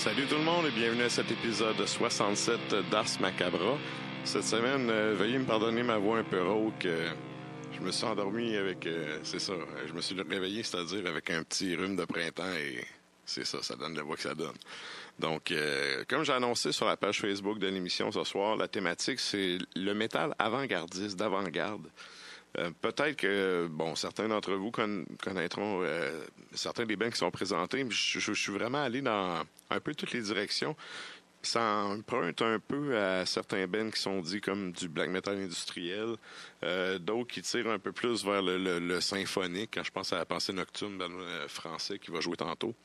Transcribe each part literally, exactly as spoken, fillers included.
Salut tout le monde et bienvenue à cet épisode soixante-sept d'Ars Macabra. Cette semaine, euh, veuillez me pardonner ma voix un peu rauque. Euh, je me suis endormi avec... Euh, c'est ça, je me suis réveillé, c'est-à-dire avec un petit rhume de printemps et c'est ça, ça donne la voix que ça donne. Donc, euh, comme j'ai annoncé sur la page Facebook de l'émission ce soir, la thématique, c'est le métal avant-gardiste, d'avant-garde. Euh, peut-être que, bon, certains d'entre vous conna- connaîtront euh, certains des bands qui sont présentés, mais je, je, je suis vraiment allé dans un peu toutes les directions. Ça emprunte un peu à certains bands qui sont dits comme du black metal industriel, euh, d'autres qui tirent un peu plus vers le, le, le symphonique, quand je pense à la Pensée Nocturne, band euh, français qui va jouer tantôt.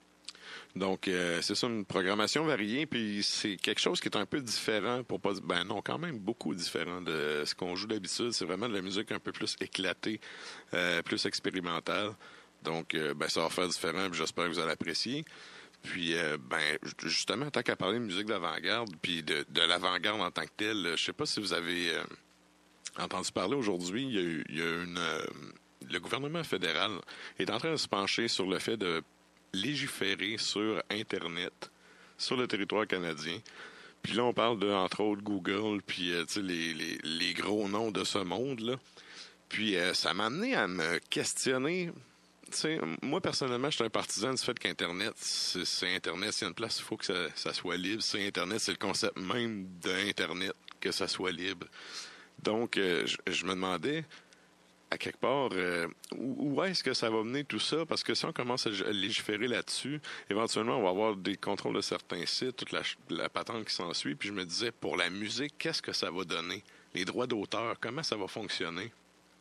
Donc, euh, c'est ça, une programmation variée, puis c'est quelque chose qui est un peu différent, pour pas dire, ben non, quand même beaucoup différent de ce qu'on joue d'habitude. C'est vraiment de la musique un peu plus éclatée, euh, plus expérimentale. Donc, euh, ben ça va faire différent, puis j'espère que vous allez apprécier. Puis, euh, ben, justement, tant qu'à parler de musique d'avant-garde, puis de, de l'avant-garde en tant que telle, je sais pas si vous avez euh, entendu parler aujourd'hui, il y a eu, il y a une... Euh, le gouvernement fédéral est en train de se pencher sur le fait de légiférer sur Internet, sur le territoire canadien. Puis là, on parle de, entre autres, Google, puis euh, tu sais, les, les, les gros noms de ce monde-là. Puis euh, ça m'a amené à me questionner. Tu sais, moi, personnellement, je suis un partisan du fait qu'Internet, c'est, c'est Internet, s'il y a une place, il faut que ça, ça soit libre. C'est Internet, c'est le concept même d'Internet, que ça soit libre. Donc, euh, je, je me demandais, à quelque part, euh, où, où est-ce que ça va mener tout ça? Parce que si on commence à légiférer là-dessus, éventuellement, on va avoir des contrôles de certains sites, toute la, la patente qui s'ensuit. Puis je me disais, pour la musique, qu'est-ce que ça va donner? Les droits d'auteur, comment ça va fonctionner?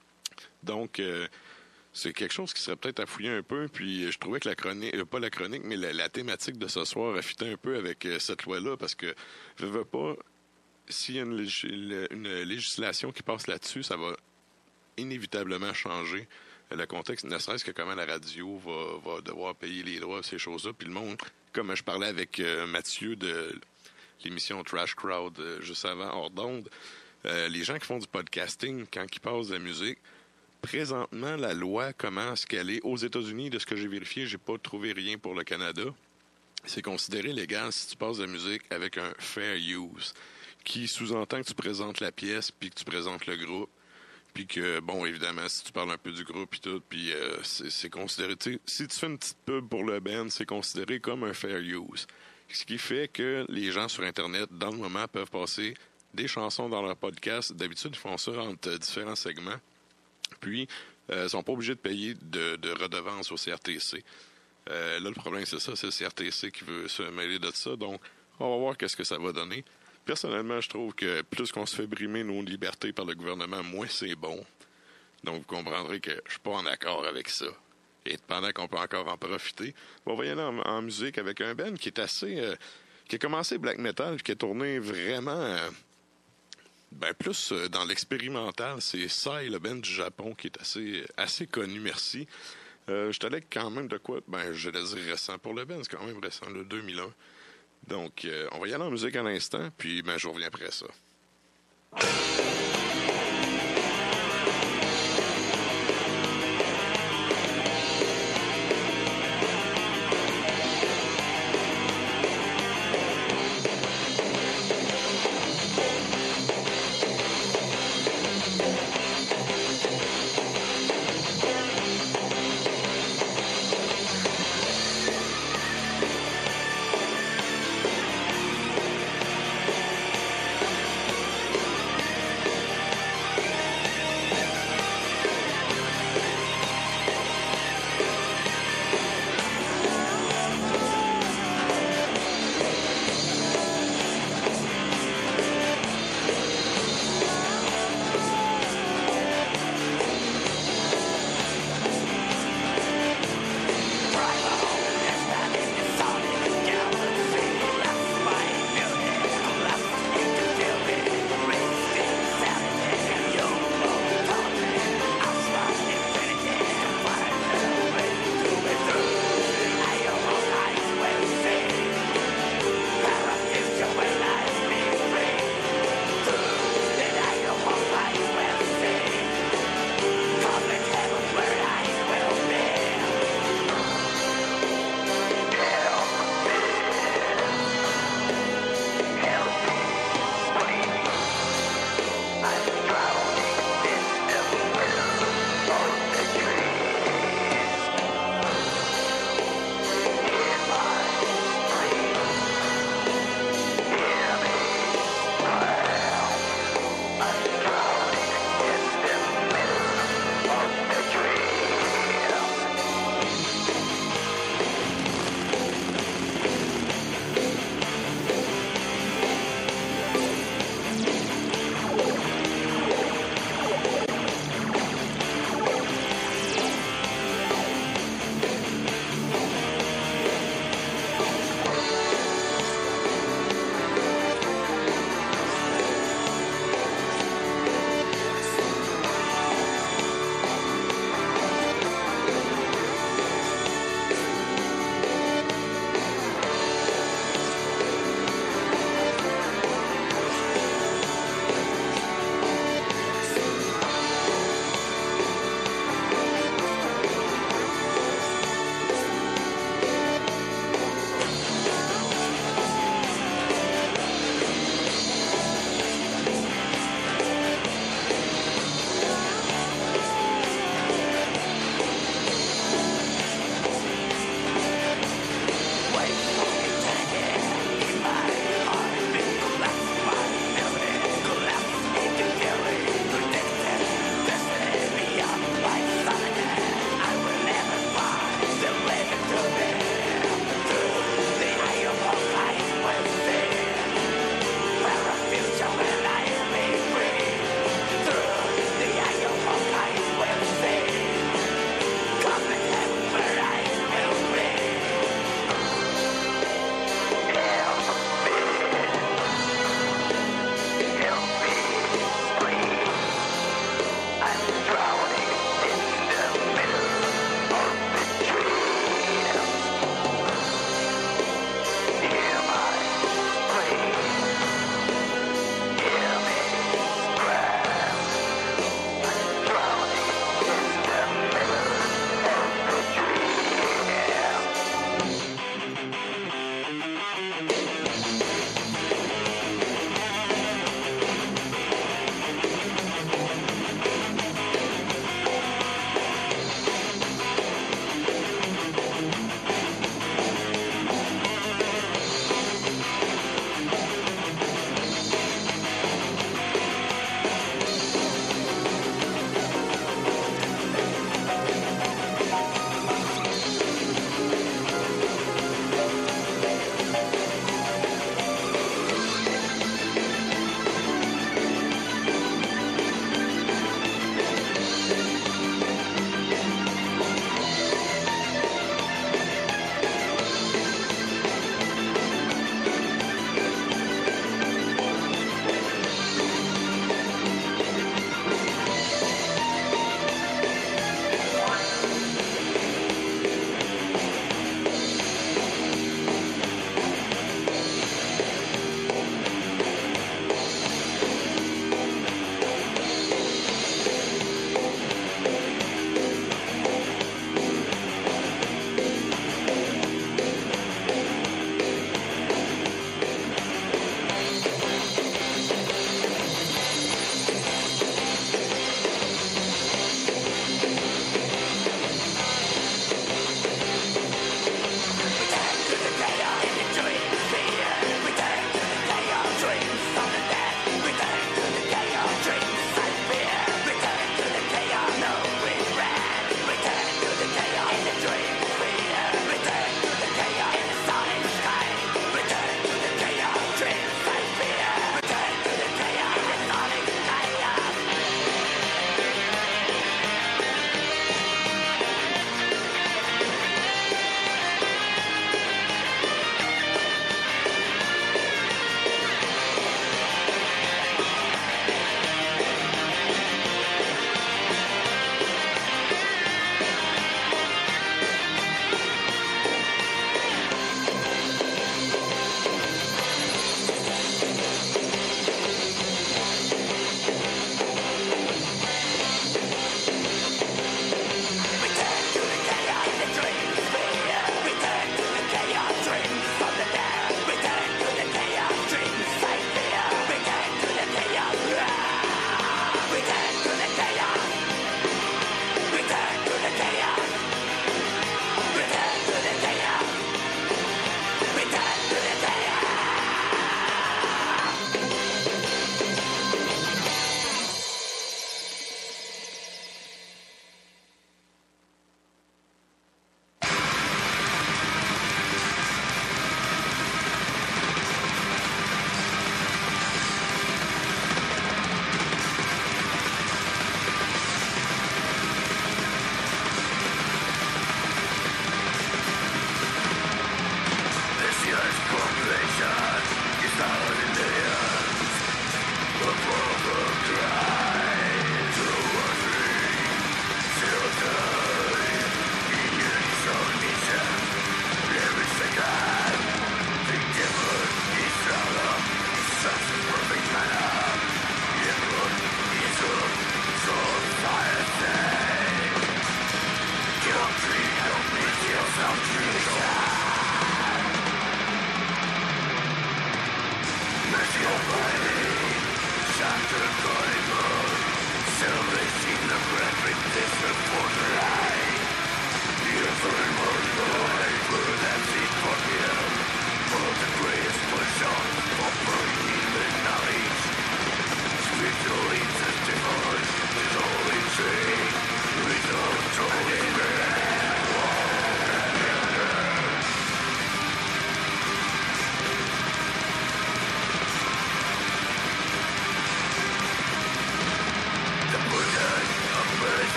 Donc, euh, c'est quelque chose qui serait peut-être à fouiller un peu. Puis je trouvais que la chronique, euh, pas la chronique, mais la, la thématique de ce soir affitait un peu avec euh, cette loi-là, parce que je veux pas, s'il y a une, lég- une législation qui passe là-dessus, ça va inévitablement changer le contexte, ne serait-ce que comment la radio va, va devoir payer les droits, ces choses-là. Puis le monde, comme je parlais avec euh, Mathieu de l'émission Trash Crowd euh, juste avant, hors d'onde, euh, les gens qui font du podcasting, quand ils passent de la musique, présentement, la loi commence qu'elle est aux États-Unis, de ce que j'ai vérifié, j'ai pas trouvé rien pour le Canada. C'est considéré légal si tu passes de la musique avec un fair use, qui sous-entend que tu présentes la pièce puis que tu présentes le groupe. Puis que, bon, évidemment, si tu parles un peu du groupe et tout, puis euh, c'est, c'est considéré, tu sais, si tu fais une petite pub pour le band, c'est considéré comme un fair use. Ce qui fait que les gens sur Internet, dans le moment, peuvent passer des chansons dans leur podcast. D'habitude, ils font ça entre différents segments. Puis, euh, ils sont pas obligés de payer de, de redevances au C R T C. Euh, là, le problème, c'est ça, c'est le C R T C qui veut se mêler de ça. Donc, on va voir qu'est-ce que ça va donner. Personnellement, je trouve que plus qu'on se fait brimer nos libertés par le gouvernement, moins c'est bon. Donc, vous comprendrez que je suis pas en accord avec ça. Et pendant qu'on peut encore en profiter, on va y aller en, en musique avec un band qui est assez... Euh, qui a commencé black metal, qui a tourné vraiment... Euh, ben plus euh, dans l'expérimental. C'est Sai, le band du Japon, qui est assez, assez connu, merci. Euh, je t'allais quand même de quoi... Ben, je vais dire récent pour le band, c'est quand même récent, le deux mille un. Donc, euh, on va y aller en musique à l'instant, puis ben, je reviens après ça.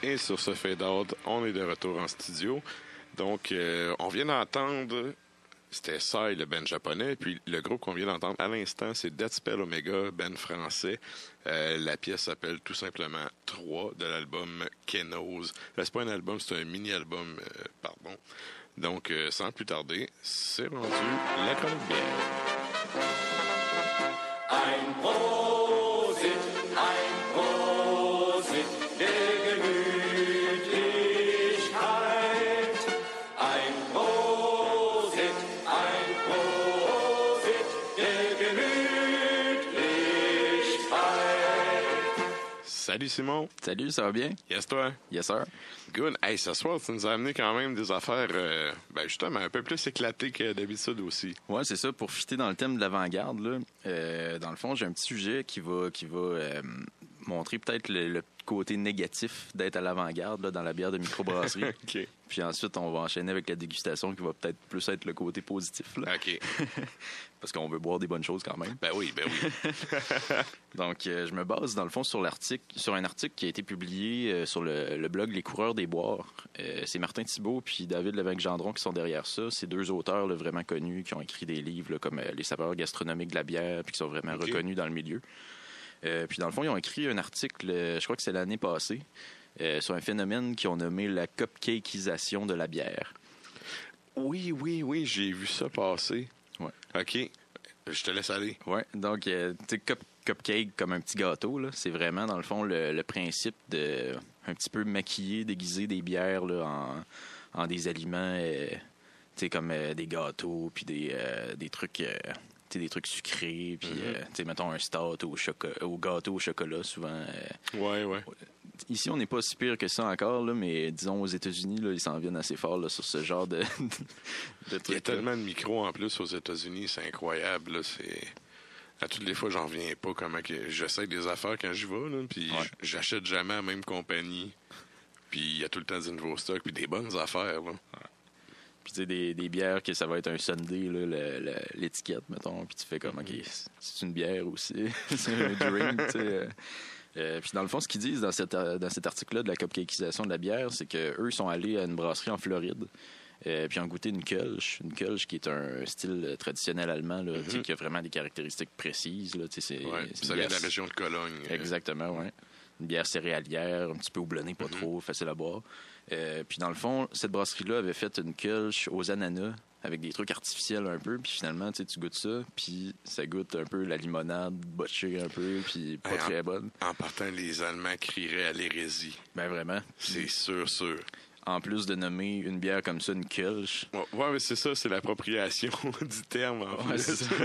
Et sur ce fade-out, on est de retour en studio. Donc, euh, on vient d'entendre, c'était Psy, le band japonais, puis le groupe qu'on vient d'entendre à l'instant, c'est Death Spell Omega, band français. Euh, la pièce s'appelle tout simplement trois de l'album Kenos. Là, c'est pas un album, c'est un mini-album, euh, pardon. Donc, euh, sans plus tarder, c'est rendu la chronique bière. Ein Prosit, ein Prosit der Gemütlichkeit. Ein Prosit, ein Prosit der Gemütlichkeit. Salut Simon. Salut, ça va bien? Yes, toi? Yes, sir. Good. Hey, ce soir, tu nous as amené quand même des affaires, euh, ben justement, un peu plus éclatées que d'habitude aussi. Ouais, c'est ça. Pour fitter dans le thème de l'avant-garde, là, euh, dans le fond, j'ai un petit sujet qui va, qui va euh, montrer peut-être le, le côté négatif d'être à l'avant-garde là, dans la bière de microbrasserie. OK. Puis ensuite, on va enchaîner avec la dégustation qui va peut-être plus être le côté positif. Là. OK. Parce qu'on veut boire des bonnes choses quand même. Ben oui, ben oui. Donc, euh, je me base dans le fond sur l'article, sur un article qui a été publié euh, sur le, le blog Les Coureurs des Boires. Euh, c'est Martin Thibault puis David Lévesque-Gendron qui sont derrière ça. C'est deux auteurs là, vraiment connus qui ont écrit des livres là, comme euh, Les saveurs gastronomiques de la bière puis qui sont vraiment Okay. reconnus dans le milieu. Euh, puis dans le fond, ils ont écrit un article, euh, je crois que c'est l'année passée, euh, sur un phénomène qu'ils ont nommé la cupcakeisation de la bière. Oui, oui, oui, j'ai vu ça passer. Ouais. OK. Je te laisse aller. Ouais, donc, euh, tu sais, cup, cupcake comme un petit gâteau, là, c'est vraiment, dans le fond, le, le principe de un petit peu maquiller, déguiser des bières là, en, en des aliments, euh, tu sais, comme euh, des gâteaux, puis des, euh, des trucs... Euh, tu sais, des trucs sucrés, puis, Mm-hmm. euh, tu sais, mettons un stout au, choco- au gâteau au chocolat, souvent. euh, Ouais, ouais. Ici, on n'est pas si pire que ça encore, là, mais disons, aux États-Unis, là, ils s'en viennent assez fort là, sur ce genre de, de Il y a trucs. tellement de micros en plus aux États-Unis, c'est incroyable. Là, c'est... À toutes les fois, j'en reviens pas comment que j'essaie des affaires quand j'y vais, là, puis Ouais. j'achète jamais à la même compagnie. Puis il y a tout le temps du nouveau stock, puis des bonnes affaires. Là. Puis, tu sais, des, des bières que ça va être un Sunday, là, le- le- l'étiquette, mettons. Puis, tu fais comme, OK, c'est une bière aussi. C'est un drink, tu sais. Euh, euh, puis, dans le fond, ce qu'ils disent dans, cette, euh, dans cet article-là de la cupcakeisation de la bière, c'est qu'eux, ils sont allés à une brasserie en Floride. Euh, puis, ils ont goûté une Kölsch. Une Kölsch qui est un style traditionnel allemand, là, tu sais, qui a vraiment des caractéristiques précises. Là, tu sais, c'est, Ouais, c'est ça une vient de bière- la région de Cologne. Exactement, oui. Une bière céréalière, un petit peu houblonnée, pas trop, facile à boire. Euh, puis dans le fond, cette brasserie-là avait fait une Kölsch aux ananas avec des trucs artificiels un peu. Puis finalement, tu sais, tu goûtes ça, puis ça goûte un peu la limonade botchée un peu, puis pas Hey, très en, bonne. En partant, les Allemands crieraient à l'hérésie. Ben vraiment. C'est sûr, sûr. En plus de nommer une bière comme ça une Kölsch. Ouais, ouais, mais c'est ça, c'est l'appropriation du terme. En Ouais, plus. c'est ça.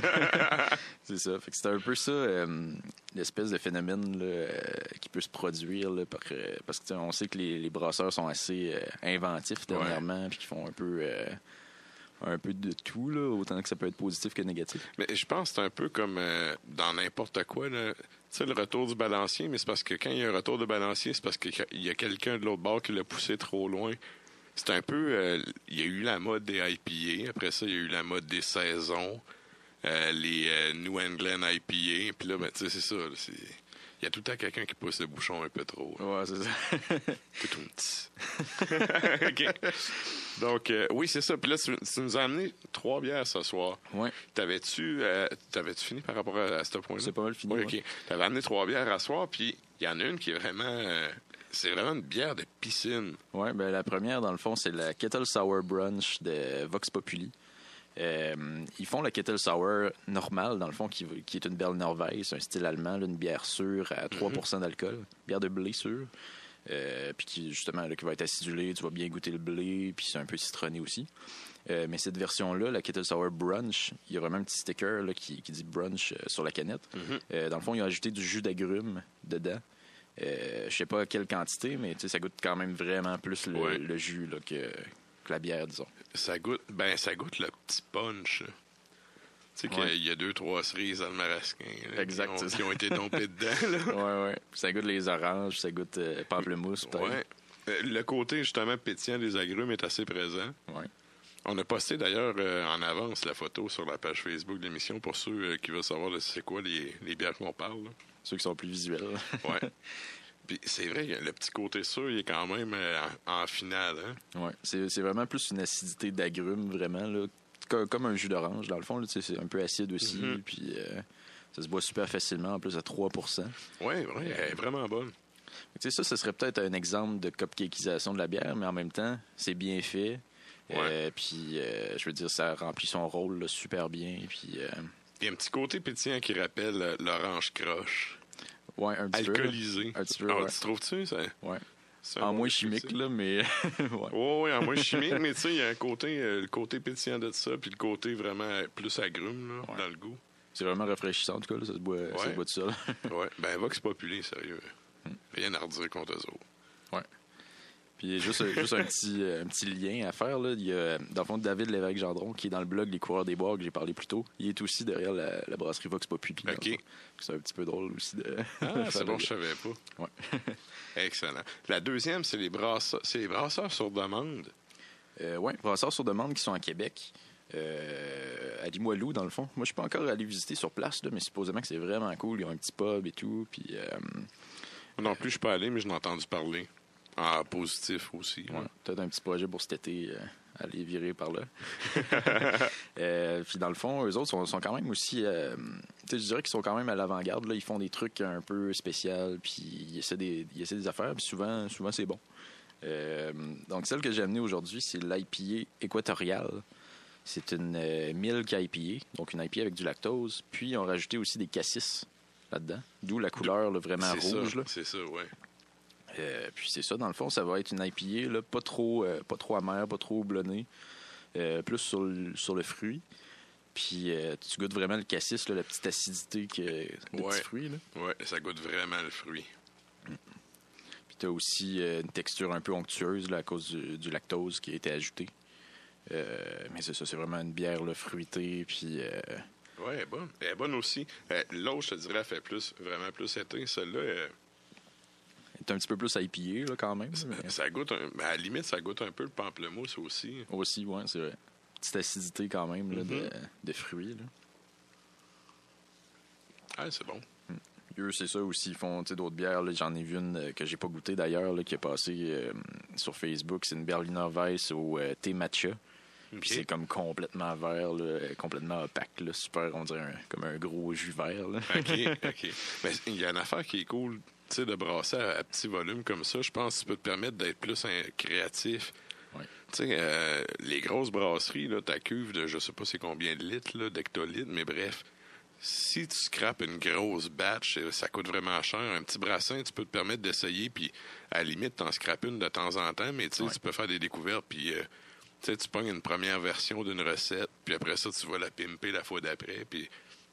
C'est ça. Fait que c'était un peu ça, euh, l'espèce de phénomène là, euh, qui peut se produire là, par, euh, parce que tu sais, on sait que les, les brasseurs sont assez euh, inventifs dernièrement, puis qu'ils font un peu, euh, un peu de tout, là, autant que ça peut être positif que négatif. Mais je pense que c'est un peu comme euh, dans n'importe quoi. Là. Tu sais, le retour du balancier, mais c'est parce que quand il y a un retour de balancier, c'est parce qu'il y a quelqu'un de l'autre bord qui l'a poussé trop loin. C'est un peu... euh, il y a eu la mode des I P A. Après ça, il y a eu la mode des saisons. Euh, les euh, New England I P A. Puis là, ben, tu sais, c'est ça. là, c'est... Il y a tout le temps quelqu'un qui pousse le bouchon un peu trop. là. Ouais, c'est ça. Tout un petit. OK. Donc, euh, oui, c'est ça. Puis là, tu, tu nous as amené trois bières ce soir. Ouais. T'avais-tu, euh, t'avais-tu fini par rapport à, à ce point-là? C'est pas mal fini, Oui, ouais. OK. T'avais amené trois bières à soir, puis il y en a une qui est vraiment... euh, c'est vraiment une bière de piscine. Ouais, ben la première, dans le fond, c'est la Kettle Sour Brunch de Vox Populi. Euh, ils font la Kettle Sour normale, dans le fond, qui, qui est une Berliner Weiss, un style allemand, là, une bière sûre à trois pour cent d'alcool, bière de blé sûre. Euh, puis qui, justement, là, qui va être acidulée, tu vas bien goûter le blé, puis c'est un peu citronné aussi. Euh, mais cette version-là, la Kettle Sour Brunch, il y a vraiment un petit sticker là, qui, qui dit brunch euh, sur la canette. Mm-hmm. Euh, dans le fond, ils ont ajouté du jus d'agrumes dedans. Euh, je sais pas à quelle quantité, mais tu sais, ça goûte quand même vraiment plus le, Ouais. le jus là, que, que la bière, disons. Ça goûte... Ben, ça goûte le petit punch. là. Tu sais Ouais. qu'il y a deux, trois cerises dans le marasquin. là, Exact, Qui ont, c'est ça. qui ont été tombées dedans, là. Ouais, ouais. Ça goûte les oranges, ça goûte euh, pamplemousse, peut-être. Ouais. Euh, Le côté, justement, pétillant des agrumes est assez présent. Ouais. On a posté d'ailleurs euh, en avance la photo sur la page Facebook de l'émission pour ceux euh, qui veulent savoir de c'est quoi les, les bières qu'on parle. là. Ceux qui sont plus visuels. Ouais. Puis c'est vrai, le petit côté sûr, il est quand même euh, en, en finale. Hein? Ouais, c'est, c'est vraiment plus une acidité d'agrumes, vraiment, là. Comme, comme un jus d'orange, dans le fond, là, c'est un peu acide aussi, Mm-hmm. puis euh, ça se boit super facilement, en plus à trois pour cent. Oui, oui, elle est vraiment bonne. Tu sais, ça, ce serait peut-être un exemple de cupcakeisation de la bière, mais en même temps, c'est bien fait. Ouais. Euh, puis, euh, je veux dire, ça remplit son rôle là, super bien. Puis, euh, Il y a un petit côté pétillant qui rappelle euh, l'orange croche. ouais, un petit Alcoolisé. peu. Un petit peu, Ah, ouais. tu trouves-tu? Ça? Ouais. C'est En un moins bon chimique, aussi. là, mais. ouais. Oui, oui, en moins chimique, mais tu sais, il y a un côté, euh, le côté pétillant de ça, puis le côté vraiment plus agrume là, Ouais. dans le goût. C'est vraiment rafraîchissant, en tout cas, là, ça se boit, ça se Ouais. boit tout seul. Ouais. Ben, Vox Populi, sérieux. Rien à redire contre eux autres. Ouais. Puis juste, juste un, petit, euh, un petit lien à faire. Là. Il y a, dans le fond, David Lévesque-Gendron, qui est dans le blog Les Coureurs des Bois que j'ai parlé plus tôt. Il est aussi derrière la, la brasserie Vox Populi. dans le OK. fond. C'est un petit peu drôle aussi de. Ah, de c'est faire bon, le- je savais pas. Ouais. Excellent. La deuxième, c'est les brasseurs, c'est les brasseurs sur demande. Euh, oui, brasseurs sur demande qui sont à Québec. Euh, à Limoilou, dans le fond. Moi, je suis pas encore allé visiter sur place, là, mais supposément que c'est vraiment cool. Ils ont un petit pub et tout. Puis, euh, Non plus, je suis pas allé, mais je n'ai entendu parler. En positif aussi. ouais, peut-être un petit projet pour cet été, euh, aller virer par là. Euh, puis, dans le fond, eux autres sont, sont quand même aussi. Euh, tu sais, je dirais qu'ils sont quand même à l'avant-garde. Là. Ils font des trucs un peu spéciaux, puis ils essaient des, ils essaient des affaires, puis souvent, souvent c'est bon. Euh, donc, celle que j'ai amenée aujourd'hui, c'est l'I P A équatoriale. C'est une euh, milk I P A, donc une I P A avec du lactose. Puis, ils ont rajouté aussi des cassis là-dedans, d'où la couleur là, vraiment C'est rouge. ça, Là. c'est ça, ouais. Euh, puis, c'est ça, dans le fond, ça va être une I P A là, pas, trop, euh, pas trop amère, pas trop houblonnée, euh, plus sur le, sur le fruit. Puis, euh, tu goûtes vraiment le cassis, là, la petite acidité que, de Ouais. petits fruits. Là. Ouais, ça goûte vraiment le fruit. Puis, tu as aussi euh, une texture un peu onctueuse là, à cause du, du lactose qui a été ajouté. Euh, mais c'est ça, c'est vraiment une bière là, fruitée. Puis, euh, Ouais, elle est bonne. Elle est bonne aussi. Euh, L'autre, je te dirais, elle fait plus, vraiment plus été. Celle-là, euh, elle est un petit peu plus I P A là, quand même. mais- ça goûte, un, ben, à la limite, ça goûte un peu le pamplemousse aussi. Aussi, ouais, c'est vrai. Petite acidité quand même là, de, Mhm. de fruits. Là. Ah, c'est bon. Eux, c'est ça aussi. Ils font tu sais, d'autres bières. Là. J'en ai vu une euh, que j'ai pas goûtée d'ailleurs, là, qui est passée euh, sur Facebook. C'est une Berliner Weiss au euh, thé matcha. OK. Puis c'est comme complètement vert, là, complètement opaque. Là, super, on dirait un- comme un gros jus vert. Là. OK, OK. Mais il y a une affaire qui est cool, tu sais, de brasser à, à petit volume comme ça. Je pense que ça peut te permettre d'être plus hein, créatif. Ouais. Tu sais, euh, les grosses brasseries, là, ta cuve de je sais pas c'est combien de litres, là, d'hectolitres, mais bref, si tu scrapes une grosse batch, euh, ça coûte vraiment cher. Un petit brassin, tu peux te permettre d'essayer, puis à la limite, t'en scrapes une de temps en temps, mais tu sais, Ouais. tu peux faire des découvertes, puis euh, tu sais, tu pognes une première version d'une recette, puis après ça, tu vas la pimper la fois d'après, puis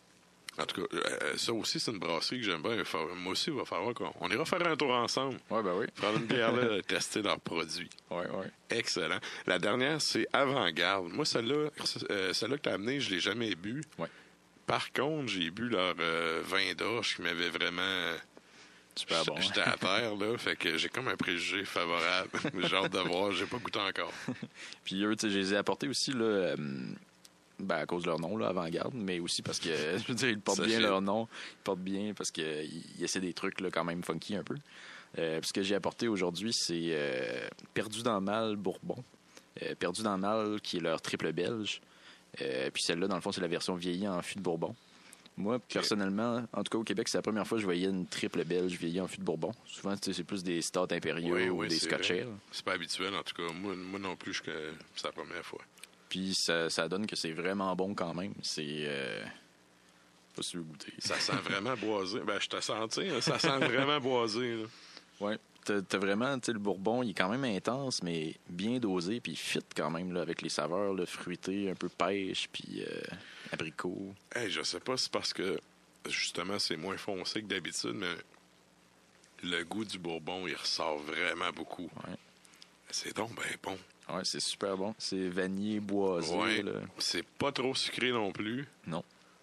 en tout cas, euh, ça aussi, c'est une brasserie que j'aime bien. Fa- Moi aussi, il va falloir qu'on on ira faire un tour ensemble. Ouais, ben oui. Prendre une bière là, tester leurs produits. Ouais, ouais. Excellent. La dernière, c'est Avant-Garde. Moi, celle-là, euh, celle-là que tu as amenée, je l'ai jamais bu. Ouais. Par contre, j'ai bu leur euh, vin d'orge qui m'avait vraiment... euh, Super bon. J'étais à terre, là. Fait que j'ai comme un préjugé favorable. J'ai hâte de voir. J'ai pas goûté encore. Puis eux, tu sais, je les ai apportés aussi, là, euh, ben, à cause de leur nom, là, Avant-Garde, mais aussi parce que, je veux dire, ils portent Ça bien fit. leur nom. Ils portent bien parce qu'ils ils essaient des trucs, là, quand même funky un peu. Euh, puis ce que j'ai apporté aujourd'hui, c'est euh, Perdu dans le mal Bourbon. Euh, Perdu dans le mal, qui est leur triple belge. Euh, puis celle-là, dans le fond, c'est la version vieillie en fût de Bourbon. Moi, personnellement, en tout cas au Québec, c'est la première fois que je voyais une triple belge vieillie en fût de Bourbon. Souvent, tu sais, c'est plus des stouts impériaux Oui, ou oui, des c'est Scotch vrai. Ale. C'est pas habituel, en tout cas. Moi, moi non plus, je- c'est la première fois. Puis ça, ça donne que c'est vraiment bon quand même. C'est. Euh... Pas si tu veux goûter. Ça sent vraiment boisé. Ben, je te senti, hein, ça sent vraiment boisé, là. Ouais. T'as, t'as vraiment, tu sais, le bourbon, il est quand même intense, mais bien dosé, puis il fit quand même là, avec les saveurs là, fruitées, un peu pêche, puis euh, abricot. Hey, je sais pas si c'est parce que, justement, c'est moins foncé que d'habitude, mais le goût du bourbon, il ressort vraiment beaucoup. Ouais. C'est donc ben bon. Ouais, c'est super bon. C'est vanillé boisé. Ouais. Là. C'est pas trop sucré non plus. Non.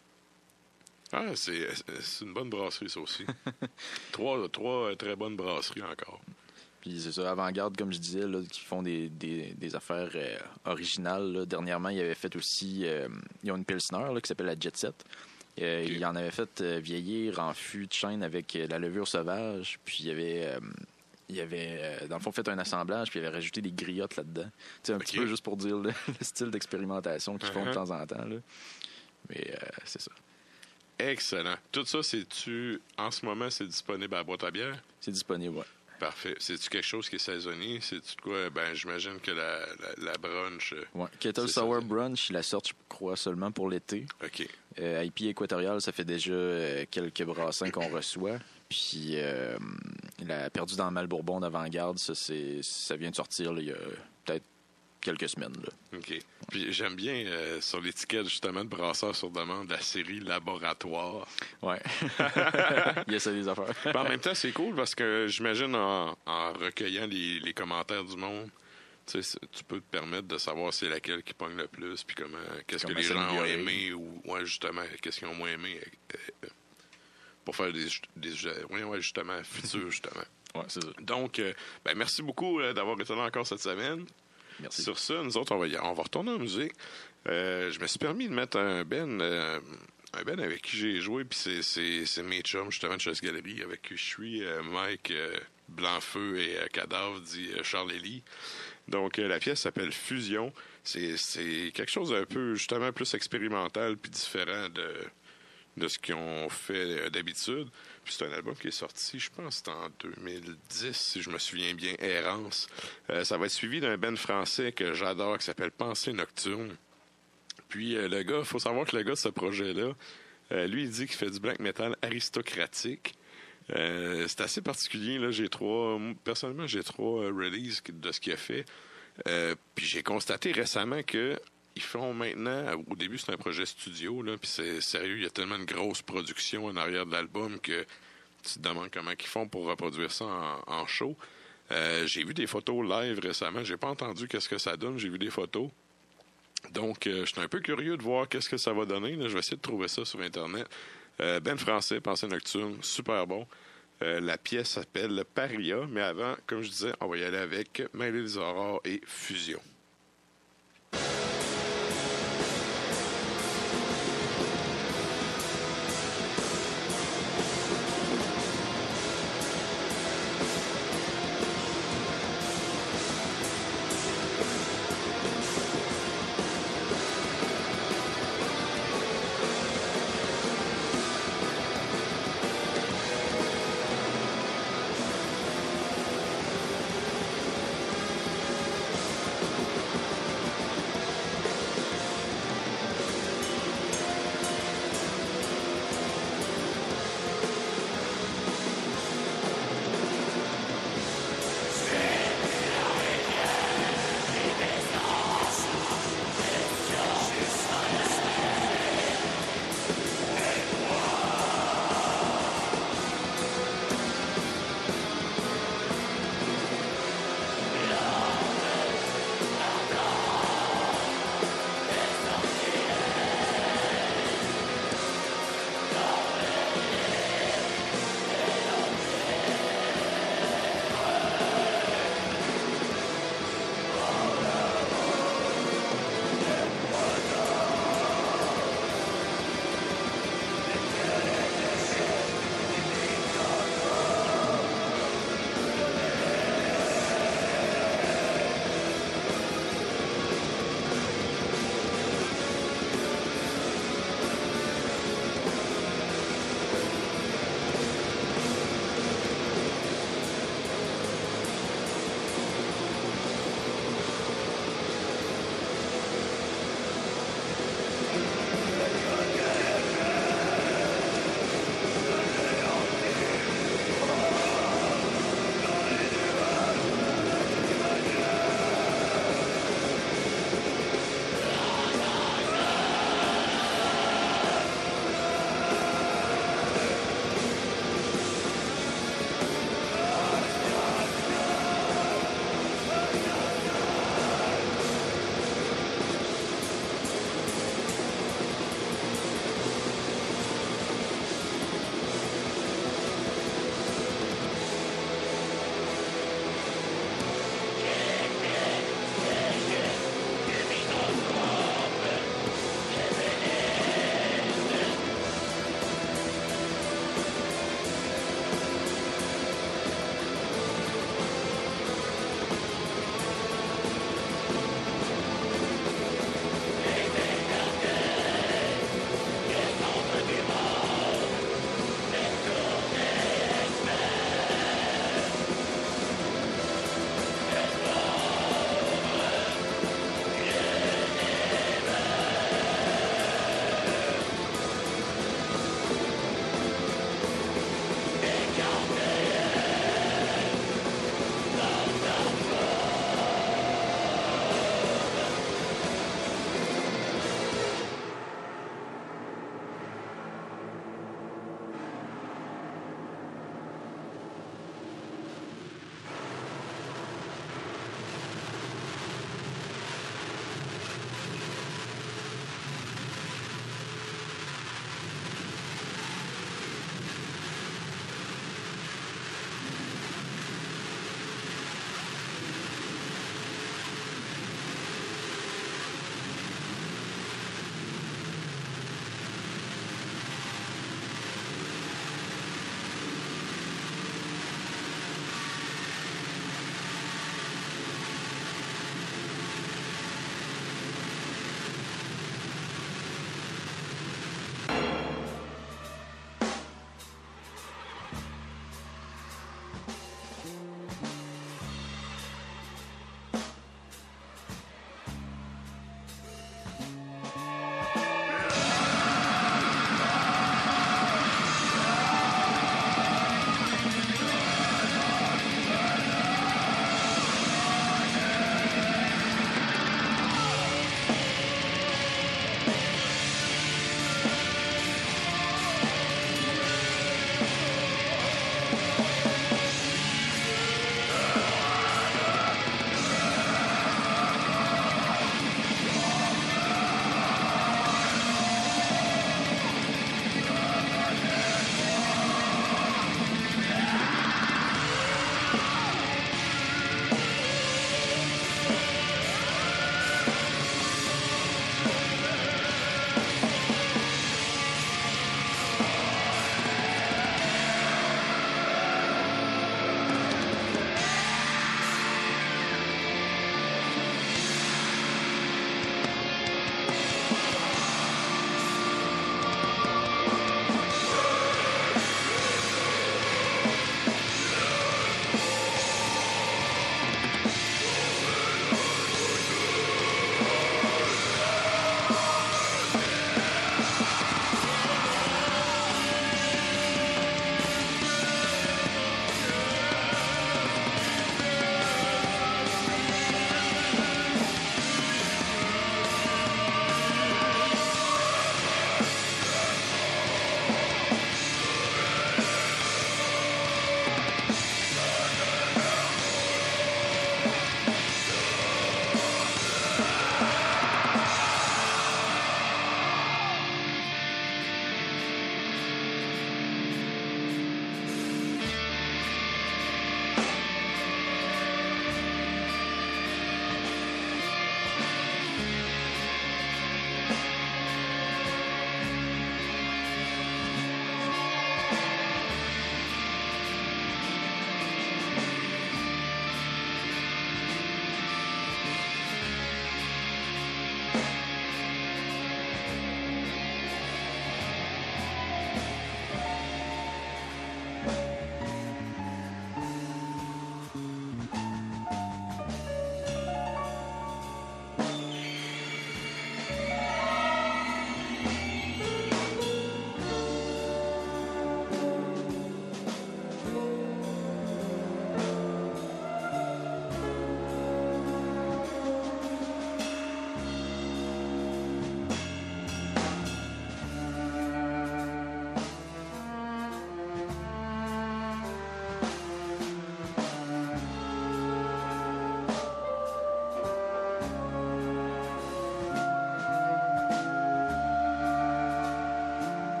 Ah, c'est, c'est une bonne brasserie, ça aussi. trois, trois très bonnes brasseries encore. Puis c'est ça, Avant-Garde, comme je disais, là, qui font des, des, des affaires euh, originales. Là. Dernièrement, ils avaient fait aussi... Euh, ils ont une Pilsner là, qui s'appelle la Jet Set, Euh, Ok. Il en avait fait euh, vieillir en fût de chêne avec euh, la levure sauvage. Puis il y avait, euh, il y avait euh, dans le fond, fait un assemblage. Puis il avait rajouté des griottes là-dedans. Tu sais, un Ok. petit peu juste pour dire le, le style d'expérimentation qu'ils font de Uh-huh. temps en temps. Là. Mais euh, c'est ça. Excellent. Tout ça, c'est-tu, en ce moment, c'est disponible à la boîte à bière? C'est disponible, ouais. Parfait. C'est-tu quelque chose qui est saisonnier? C'est-tu de quoi? Ben, j'imagine que la, la, la brunch. euh, ouais. Kettle C'est Sour ça. Brunch, la sorte, je crois, seulement pour l'été. OK. Euh, I P équatorial, ça fait déjà euh, quelques brassins qu'on reçoit. Puis, euh, la perdue dans le Malbourbon d'avant-garde, ça, c'est, ça vient de sortir là, il y a peut-être quelques semaines. Là. OK. Puis j'aime bien euh, sur l'étiquette, justement, de brasseur sur demande, la série Laboratoire. Ouais. Il y a ça des affaires. Puis en même temps, c'est cool parce que j'imagine en, en recueillant les, les commentaires du monde, tu sais, tu peux te permettre de savoir c'est laquelle qui pogne le plus, puis comment, qu'est-ce que Comment les gens ont s'améliorer. aimé, ou ouais, justement, qu'est-ce qu'ils ont moins aimé euh, euh, pour faire des, des ouais, ouais, justement, futurs, justement. Ouais, c'est ça. Donc, euh, ben, merci beaucoup euh, d'avoir été là encore cette semaine. Merci. Sur ça, nous autres, on va, y- on va retourner en musique. Euh, je me suis permis de mettre un Ben, euh, un Ben avec qui j'ai joué, puis c'est, c'est, c'est mes chums, justement, de Chasse Galerie, avec qui je suis, euh, Mike euh, Blancfeu et euh, Cadavre, dit euh, Charles Elie. Donc, euh, la pièce s'appelle Fusion. C'est, c'est quelque chose d'un peu, justement, plus expérimental, puis différent de, de ce qu'ils ont fait euh, d'habitude. Puis c'est un album qui est sorti, je pense, c'est en deux mille dix, si je me souviens bien, Errance. Euh, ça va être suivi d'un band français que j'adore, qui s'appelle Pensée Nocturne. Puis euh, le gars, il faut savoir que le gars de ce projet-là, euh, lui, il dit qu'il fait du black metal aristocratique. Euh, c'est assez particulier, là. J'ai trois... moi, personnellement, j'ai trois euh, releases de ce qu'il a fait. Euh, puis j'ai constaté récemment que ils font maintenant, au début c'était un projet studio, là, puis c'est sérieux, il y a tellement de grosses productions en arrière de l'album que tu te demandes comment ils font pour reproduire ça en, en show. Euh, j'ai vu des photos live récemment, j'ai pas entendu qu'est-ce que ça donne, j'ai vu des photos. Donc, euh, je suis un peu curieux de voir qu'est-ce que ça va donner. Là. Je vais essayer de trouver ça sur Internet. Euh, ben français, Pensée Nocturne, super bon. Euh, la pièce s'appelle Paria, mais avant, comme je disais, on va y aller avec Mêler les aurores et Fusion.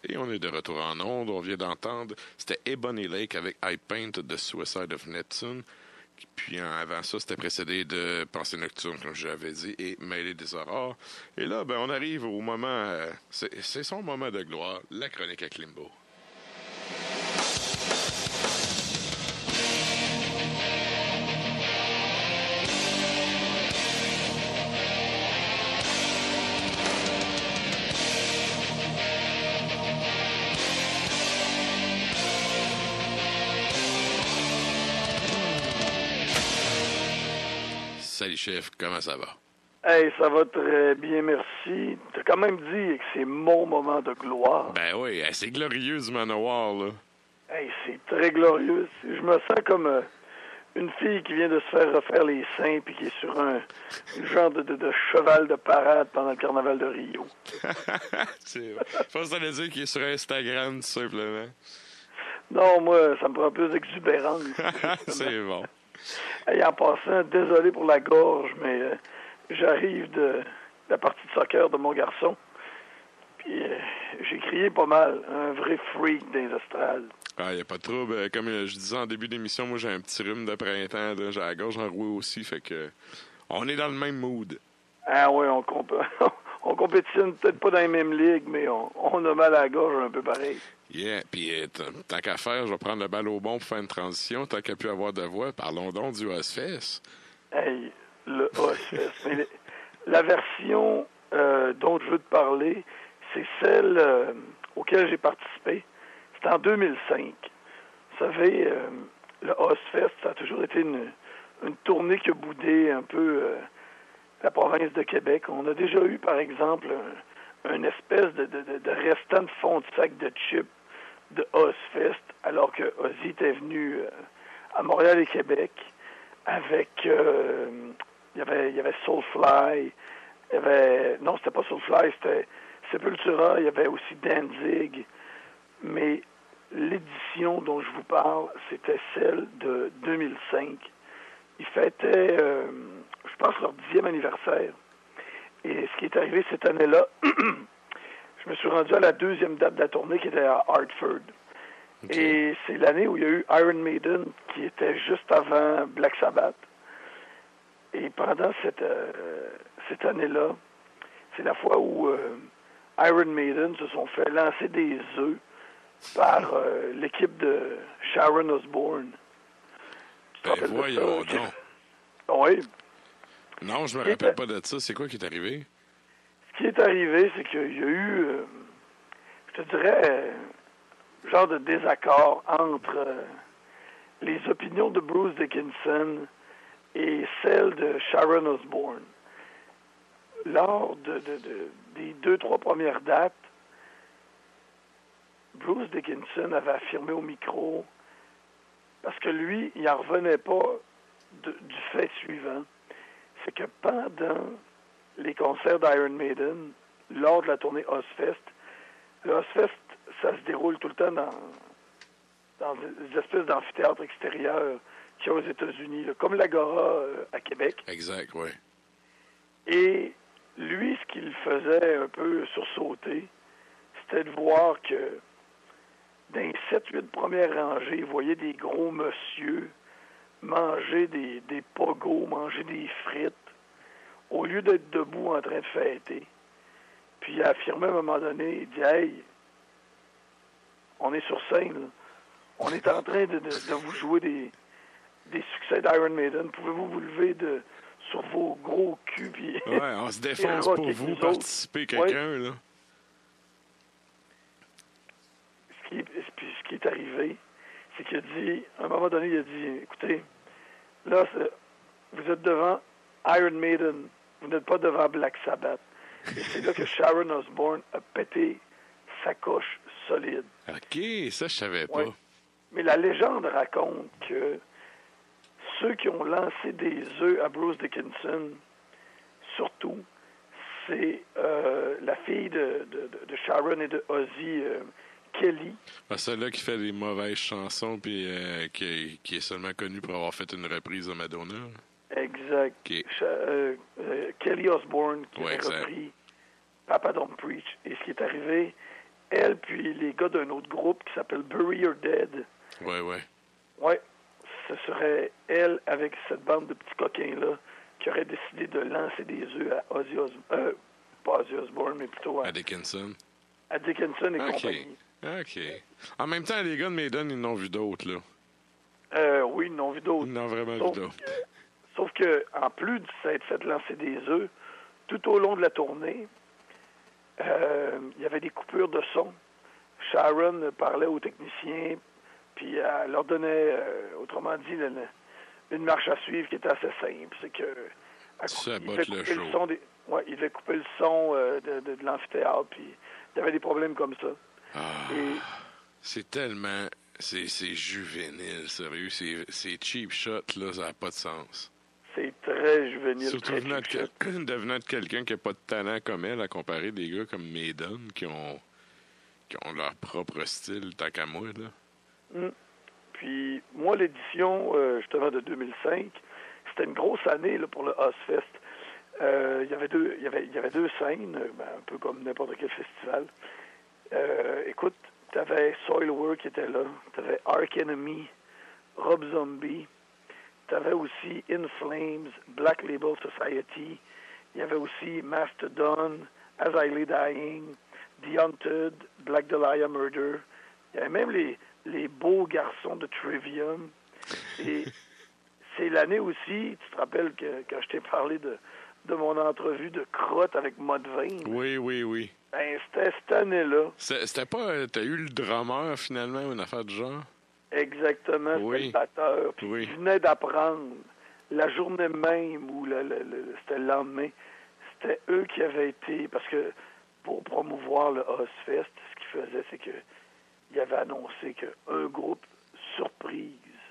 Et on est de retour en ondes. On vient d'entendre, c'était Ebony Lake avec I Paint de Suicide of Neptune. Puis avant ça, c'était précédé de Pensée Nocturne, comme je l'avais dit, et Mêlée des Aurores. Et là, ben, on arrive au moment, euh, c'est, c'est son moment de gloire, la chronique à Klimbo. Salut chef, comment ça va? Hey, ça va très bien, merci. T'as quand même dit que c'est mon moment de gloire. Ben oui, c'est glorieux du manoir, là. Hey, c'est très glorieux. Je me sens comme euh, une fille qui vient de se faire refaire les seins puis qui est sur un genre de, de, de cheval de parade pendant le carnaval de Rio. c'est... Je pense que ça veut dire qu'il est sur Instagram, tout simplement. Non, moi, ça me prend plus d'exubérance. C'est bon. Hey, en passant, désolé pour la gorge, mais euh, j'arrive de la partie de soccer de mon garçon. Puis euh, j'ai crié pas mal, un vrai freak des estrades. Ah, il n'y a pas de trouble. Comme je disais en début d'émission, moi j'ai un petit rhume de printemps, là. J'ai la gorge enrouée aussi, fait que on est dans le même mood. Ah oui, on, comp- on compétitionne peut-être pas dans les mêmes ligues, mais on, on a mal à la gorge un peu pareil. Yeah, puis euh, tant qu'à faire, je vais prendre le bal au bon pour faire une transition. Tant qu'à pu avoir de voix, parlons donc du Ozfest. Hey, le Ozfest. Mais le- la version euh, dont je veux te parler, c'est celle euh, auquel j'ai participé. C'était en deux mille cinq. Vous savez, euh, le Ozfest, ça a toujours été une, une tournée qui a boudé un peu euh, la province de Québec. On a déjà eu, par exemple, un, une espèce de, de, de, de restant de fond de sac de chips de Ozfest, alors que Ozzy était venu euh, à Montréal et Québec avec... Euh, il y avait, il y avait Soulfly, il y avait... Non, c'était pas Soulfly, c'était Sepultura, il y avait aussi Danzig, mais l'édition dont je vous parle, c'était celle de deux mille cinq. Ils fêtaient, euh, je pense, leur dixième anniversaire. Et ce qui est arrivé cette année-là, je me suis rendu à la deuxième date de la tournée qui était à Hartford. Okay. Et c'est l'année où il y a eu Iron Maiden qui était juste avant Black Sabbath. Et pendant cette, euh, cette année-là, c'est la fois où euh, Iron Maiden se sont fait lancer des œufs par euh, l'équipe de Sharon Osbourne. Ben voyons donc. Oui. Non, je me rappelle est... pas de ça. C'est quoi qui est arrivé? Ce qui est arrivé, c'est qu'il y a eu, euh, je te dirais, euh, genre de désaccord entre euh, les opinions de Bruce Dickinson et celles de Sharon Osbourne. Lors de, de, de, des deux, trois premières dates, Bruce Dickinson avait affirmé au micro, parce que lui, il n'en revenait pas de, du fait suivant, c'est que pendant les concerts d'Iron Maiden, lors de la tournée Ozfest, le Ozfest, ça se déroule tout le temps dans, dans des espèces d'amphithéâtres extérieurs qu'il y a aux États-Unis, là, comme l'Agora euh, à Québec. Exact, oui. Et lui, ce qu'il faisait un peu sursauter, c'était de voir que dans les sept huit premières rangées, il voyait des gros monsieur manger des, des pogos, manger des frites, au lieu d'être debout en train de fêter. Puis il a affirmé à un moment donné, il dit « Hey, on est sur scène, là. On est en train de, de, de vous jouer des, des succès d'Iron Maiden. Pouvez-vous vous lever de, sur vos gros culs? » puis ouais, on se défonce pour vous participer quelqu'un, ouais. Là. Ce qui, puis ce qui est arrivé, c'est qu'il a dit, à un moment donné, il a dit « Écoutez, là, vous êtes devant Iron Maiden, vous n'êtes pas devant Black Sabbath. » Et c'est là que Sharon Osbourne a pété sa coche solide. OK, ça, je savais pas. Ouais. Mais la légende raconte que ceux qui ont lancé des œufs à Bruce Dickinson, surtout, c'est euh, la fille de, de, de Sharon et de Ozzy, euh, Kelly. Ah, celle-là qui fait des mauvaises chansons puis euh, qui, qui est seulement connue pour avoir fait une reprise de Madonna. Exact. Okay. Euh, euh, Kelly Osbourne qui ouais, a exact. repris Papa Don't Preach. Et ce qui est arrivé, elle puis les gars d'un autre groupe qui s'appelle Bury Your Dead. Ouais, ouais. Ouais, ce serait elle avec cette bande de petits coquins-là qui aurait décidé de lancer des œufs à Ozzy Osbourne, euh, pas Ozzy Osbourne, mais plutôt à, À Dickinson. à Dickinson et OK. compagnie. OK. En même temps, les gars de Maiden, ils n'ont vu d'autres, là. Euh, oui, ils n'ont vu d'autres. Ils n'ont vraiment Sauf vu d'autres. que, sauf que, en plus de s'être fait lancer des œufs, tout au long de la tournée, euh, il y avait des coupures de son. Sharon parlait aux techniciens, puis elle leur donnait, euh, autrement dit, le- le- une marche à suivre qui était assez simple. C'est que à cou- Ça il botte devait le couper show. son des, ouais, il devait couper le son euh, de, de, de l'amphithéâtre, puis il y avait des problèmes comme ça. Ah, Et c'est tellement... C'est, c'est juvénile, sérieux. C'est, c'est cheap shot, là, ça n'a pas de sens. c'est très juvénile. Surtout très venant de, cheap shot. quel- devenant de quelqu'un qui n'a pas de talent comme elle, à comparer des gars comme Maiden, qui ont, qui ont leur propre style, tant qu'à moi, là. Mm. Puis, moi, l'édition, euh, justement, de deux mille cinq, c'était une grosse année là, pour le Ozfest. Euh, il y avait deux, il y avait, il y avait deux scènes, euh, ben, un peu comme n'importe quel festival. Euh, écoute, tu avais Soilwork qui était là, tu avais Arch Enemy, Rob Zombie, tu avais aussi In Flames, Black Label Society, il y avait aussi Mastodon, As I Lay Dying, The Haunted, Black Dahlia Murder, il y avait même les, les beaux garçons de Trivium. Et c'est l'année aussi, tu te rappelles que quand je t'ai parlé de, de mon entrevue de crotte avec Mudvayne, Oui, oui, oui. ben c'était cette année-là. C'est- C'était pas... euh, T'as eu le drummer, finalement, une affaire du genre? Exactement, c'était Oui. le batteur. Puis Oui. il venait d'apprendre la journée même ou le, le- le- c'était le lendemain. C'était eux qui avaient été, parce que pour promouvoir le Ozfest, ce qu'ils faisaient, c'est que il avait annoncé qu'un groupe surprise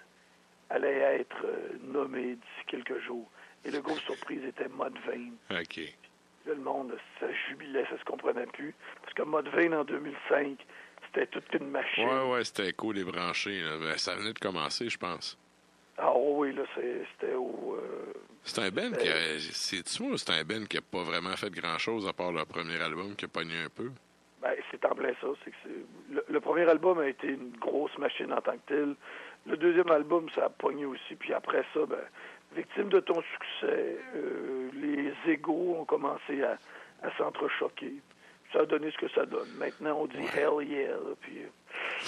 allait être euh, nommé d'ici quelques jours. Et le groupe surprise était Mudvayne. OK. Là, le monde, ça jubilait, ça se comprenait plus. Parce que Mudvayne, en deux mille cinq, c'était toute une machine. Ouais, ouais, c'était cool, les branchés, là. Ben, ça venait de commencer, je pense. Ah oui, là, c'est- c'était au... euh, C'est un band qui a... C'est-tu moi, c'est un band qui a pas vraiment fait grand-chose à part leur premier album qui a pogné un peu? Ben, c'est en plein ça. C'est que c'est... Le, le premier album a été une grosse machine en tant que tel. Le deuxième album, ça a pogné aussi. Puis après ça, ben, victime de ton succès, euh, les égos ont commencé à, à s'entrechoquer. Ça a donné ce que ça donne. Maintenant, on dit Ouais. hell yeah. Là, puis, euh,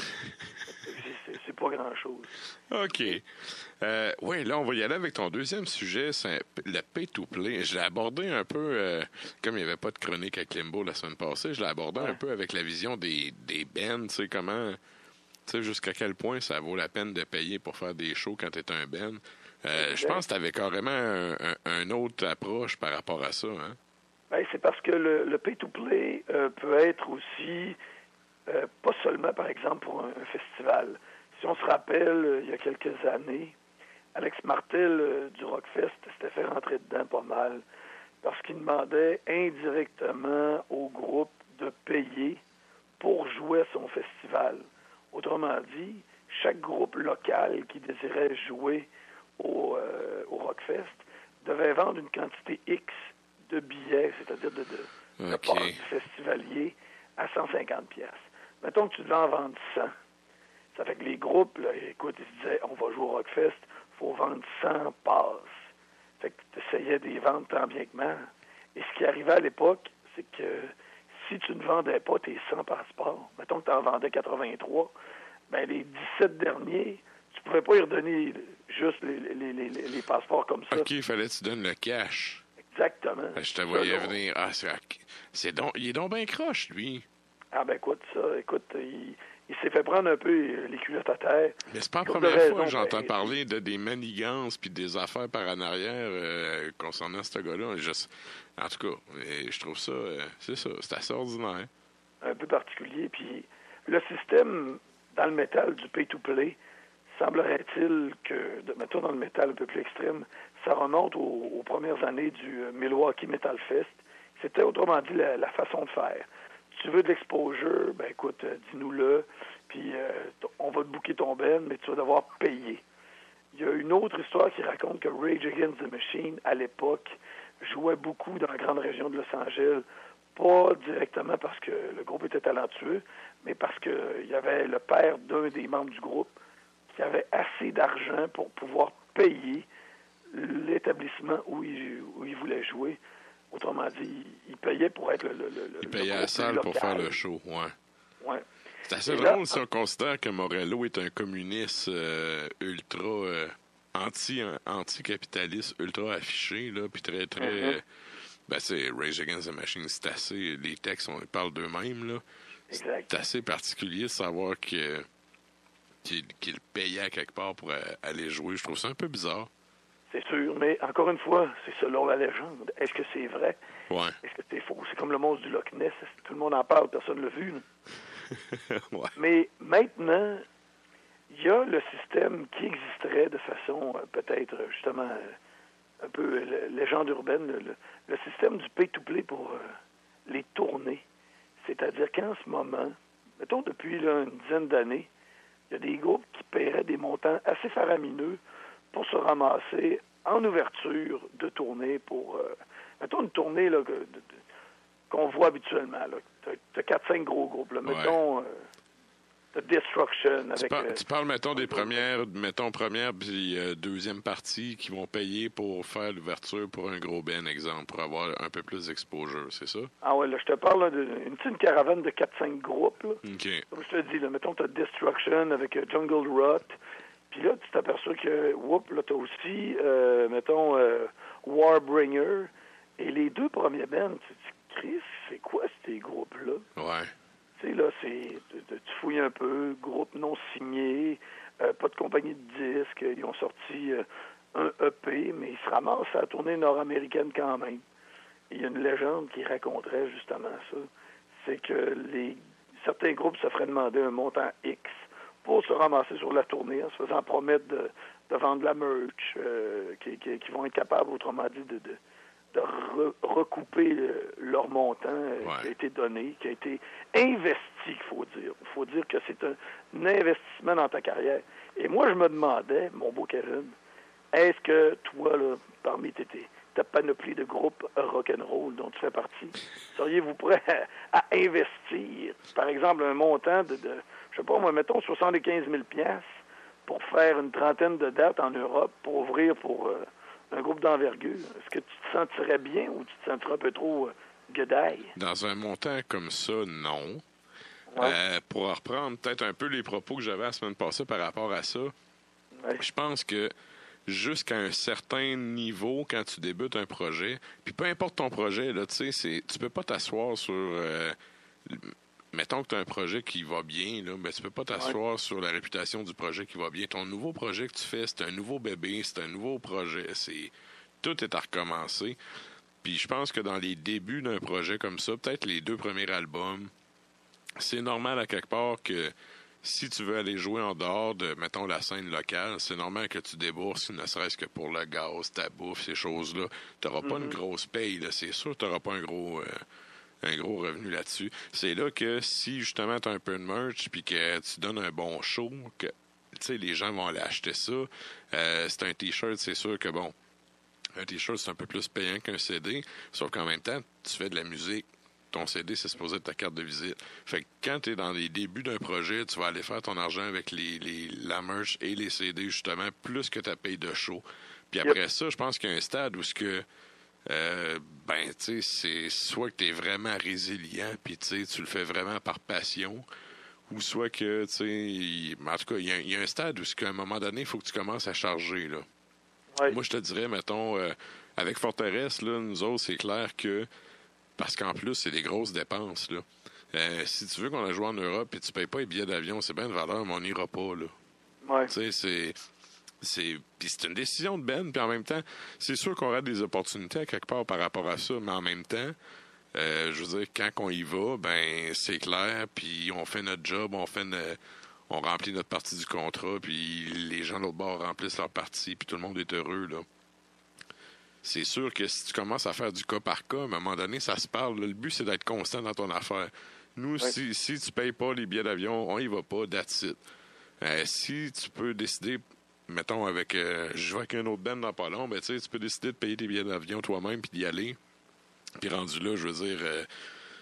c'est, c'est, c'est pas grand-chose. OK. Euh, oui, là, on va y aller avec ton deuxième sujet, c'est le pay-to-play. Je l'ai abordé un peu, euh, comme il n'y avait pas de chronique à Klimbo la semaine passée, je l'ai abordé Ouais. un peu avec la vision des, des bands, tu sais, comment, tu sais, jusqu'à quel point ça vaut la peine de payer pour faire des shows quand tu es un band. Euh, je pense que tu avais carrément un, un, un autre approche par rapport à ça, hein? Ben, c'est parce que le, le pay-to-play euh, peut être aussi, euh, pas seulement, par exemple, pour un, un festival. Si on se rappelle, euh, il y a quelques années, Alex Martel euh, du Rockfest s'était fait rentrer dedans pas mal parce qu'il demandait indirectement au groupe de payer pour jouer à son festival. Autrement dit, chaque groupe local qui désirait jouer au, euh, au Rockfest devait vendre une quantité X de billets, c'est-à-dire de, de, de OK. passes festivaliers à cent cinquante piastres. Mettons que tu devais en vendre cent. Ça fait que les groupes, là, écoute, ils se disaient, on va jouer au Rockfest, il faut vendre cent passes. Fait que tu essayais de les vendre tant bien que mal. Et ce qui arrivait à l'époque, c'est que si tu ne vendais pas tes cent passeports, mettons que tu en vendais quatre-vingt-trois, ben les dix-sept derniers, tu pouvais pas y redonner juste les, les, les, les, les passeports comme ça. OK, il fallait que tu donnes le cash. Exactement. Je te voyais Ça, là, venir. Ah, c'est, c'est donc, il est donc bien croche, lui. Ah ben écoute, ça, écoute, il, il s'est fait prendre un peu les culottes à terre. Mais c'est pas la Pour première de fois raisons, que j'entends ben, parler de des manigances puis des affaires par en arrière euh, concernant ce gars-là. Je, en tout cas, euh, je trouve ça, euh, c'est ça, c'est assez ordinaire. Un peu particulier. Puis le système dans le métal du pay-to-play, semblerait-il que, de, mettons dans le métal un peu plus extrême, ça remonte aux, aux premières années du euh, Milwaukee Metal Fest. C'était autrement dit la, la façon de faire. Tu veux de l'exposure, ben écoute, euh, dis-nous-le, puis euh, t- on va te booker ton ben, mais tu vas devoir payer. Il y a une autre histoire qui raconte que Rage Against the Machine, à l'époque, jouait beaucoup dans la grande région de Los Angeles, pas directement parce que le groupe était à talentueux, mais parce qu'il y avait le père d'un des membres du groupe qui avait assez d'argent pour pouvoir payer l'établissement où il, où il voulait jouer. Autrement dit, il payait pour être le, le, le Il payait le à la salle local. pour faire le show, ouais. Ouais. C'est assez Et drôle là, si on considère que Morello est un communiste euh, ultra euh, anti anti-capitaliste, ultra affiché, là, puis très, très... Mm-hmm. euh, ben, c'est Rage Against the Machine, c'est assez... Les textes, on parle d'eux-mêmes, là. Exact. C'est assez particulier de savoir que qu'il qu'il payait à quelque part pour euh, aller jouer. Je trouve ça un peu bizarre. C'est sûr, mais encore une fois, c'est selon la légende. Est-ce que c'est vrai? Ouais. Est-ce que c'est faux? C'est comme le monstre du Loch Ness. Tout le monde en parle, personne ne l'a vu. Là. Ouais. Mais maintenant, il y a le système qui existerait de façon euh, peut-être justement euh, un peu euh, légende urbaine, le, le, le système du pay-to-play pour euh, les tournées. C'est-à-dire qu'en ce moment, mettons depuis là, une dizaine d'années, il y a des groupes qui paieraient des montants assez faramineux pour se ramasser en ouverture de tournée pour, euh, mettons, une tournée là, que, de, de, qu'on voit habituellement. Tu as quatre cinq gros groupes. Là. Mettons, Ouais. euh, t'as Destruction. Avec, Tu, par- euh, tu parles, mettons, des premières, mettons, première puis euh, deuxième partie qui vont payer pour faire l'ouverture pour un gros ben, exemple, pour avoir un peu plus d'exposure, c'est ça? Ah ouais, là, je te parle là, d'une petite caravane de quatre cinq groupes. Là. OK. Comme je te dis, là, mettons, tu as Destruction avec euh, Jungle Rot. Puis là, tu t'aperçois que, whoop, là, tu as aussi, euh, mettons, euh, Warbringer. Et les deux premiers bands, tu te dis, Chris, c'est quoi ces groupes-là? Ouais. Tu sais, là, c'est, tu, tu fouilles un peu, groupe non signé, euh, pas de compagnie de disques, ils ont sorti euh, un E P, mais ils se ramassent à la tournée nord-américaine quand même. Il y a une légende qui raconterait justement ça. C'est que les certains groupes se feraient demander un montant X pour se ramasser sur la tournée en se faisant promettre de, de vendre de la merch, euh, qui, qui, qui vont être capables, autrement dit, de, de, de re, recouper le, leur montant euh, Ouais. qui a été donné, qui a été investi, il faut dire. Il faut dire que c'est un, un investissement dans ta carrière. Et moi, je me demandais, mon beau Kevin, est-ce que toi, là, parmi tes, tes, ta panoplie de groupes rock'n'roll dont tu fais partie, seriez-vous prêt à, à investir, par exemple, un montant de, de je sais pas, moi, mettons soixante-quinze mille piastres pour faire une trentaine de dates en Europe pour ouvrir pour euh, un groupe d'envergure? Est-ce que tu te sentirais bien ou tu te sentirais un peu trop euh, guedaille? Dans un montant comme ça, non. Ouais. Euh, pour reprendre peut-être un peu les propos que j'avais la semaine passée par rapport à ça, Ouais. je pense que jusqu'à un certain niveau, quand tu débutes un projet, puis peu importe ton projet, là, tu sais, c'est, tu peux pas t'asseoir sur... Euh, mettons que tu as un projet qui va bien, là, ben, tu peux pas t'asseoir ouais. sur la réputation du projet qui va bien. Ton nouveau projet que tu fais, c'est un nouveau bébé, c'est un nouveau projet. C'est tout est à recommencer. Puis je pense que dans les débuts d'un projet comme ça, peut-être les deux premiers albums, c'est normal à quelque part que si tu veux aller jouer en dehors de, mettons, la scène locale, c'est normal que tu débourses, ne serait-ce que pour le gaz, ta bouffe, ces choses-là. Tu n'auras mm-hmm. pas une grosse paye, là, c'est sûr. Tu n'auras pas un gros... Euh, un gros revenu là-dessus. C'est là que si justement tu as un peu de merch puis que tu donnes un bon show, que tu sais, les gens vont aller acheter ça. Euh, c'est un t-shirt, c'est sûr que bon, un t-shirt c'est un peu plus payant qu'un C D, sauf qu'en même temps, tu fais de la musique. Ton C D, c'est supposé être ta carte de visite. Fait que quand tu es dans les débuts d'un projet, tu vas aller faire ton argent avec les, les, la merch et les C D, justement, plus que ta paye de show. Puis après yep. ça, je pense qu'il y a un stade où ce que Euh, ben, tu sais, c'est soit que tu es vraiment résilient, puis tu sais, tu le fais vraiment par passion, ou soit que, tu sais, en tout cas, il y, y a un stade où, à un moment donné, il faut que tu commences à charger, là. Ouais. Moi, je te dirais, mettons, euh, avec Forteresse, là, nous autres, c'est clair que, parce qu'en plus, c'est des grosses dépenses, là. Euh, si tu veux qu'on a joué en Europe et tu payes pas les billets d'avion, c'est bien de valeur, mais on n'ira pas, là. Ouais. Tu sais, c'est... C'est, puis c'est une décision de Ben, puis en même temps, c'est sûr qu'on aura des opportunités à quelque part par rapport à ça, mais en même temps, euh, je veux dire, quand on y va, ben c'est clair, puis on fait notre job, on fait une, on remplit notre partie du contrat, puis les gens de l'autre bord remplissent leur partie, puis tout le monde est heureux, là. C'est sûr que si tu commences à faire du cas par cas, à un moment donné, ça se parle. Là, le but, c'est d'être constant dans ton affaire. Nous, ouais. si, si tu payes pas les billets d'avion, on y va pas, that's it. Euh, si tu peux décider... Mettons, avec euh, je vais avec un autre band dans pas long, ben, tu sais, tu peux décider de payer tes billets d'avion toi-même puis d'y aller. Puis rendu là, je veux dire, euh,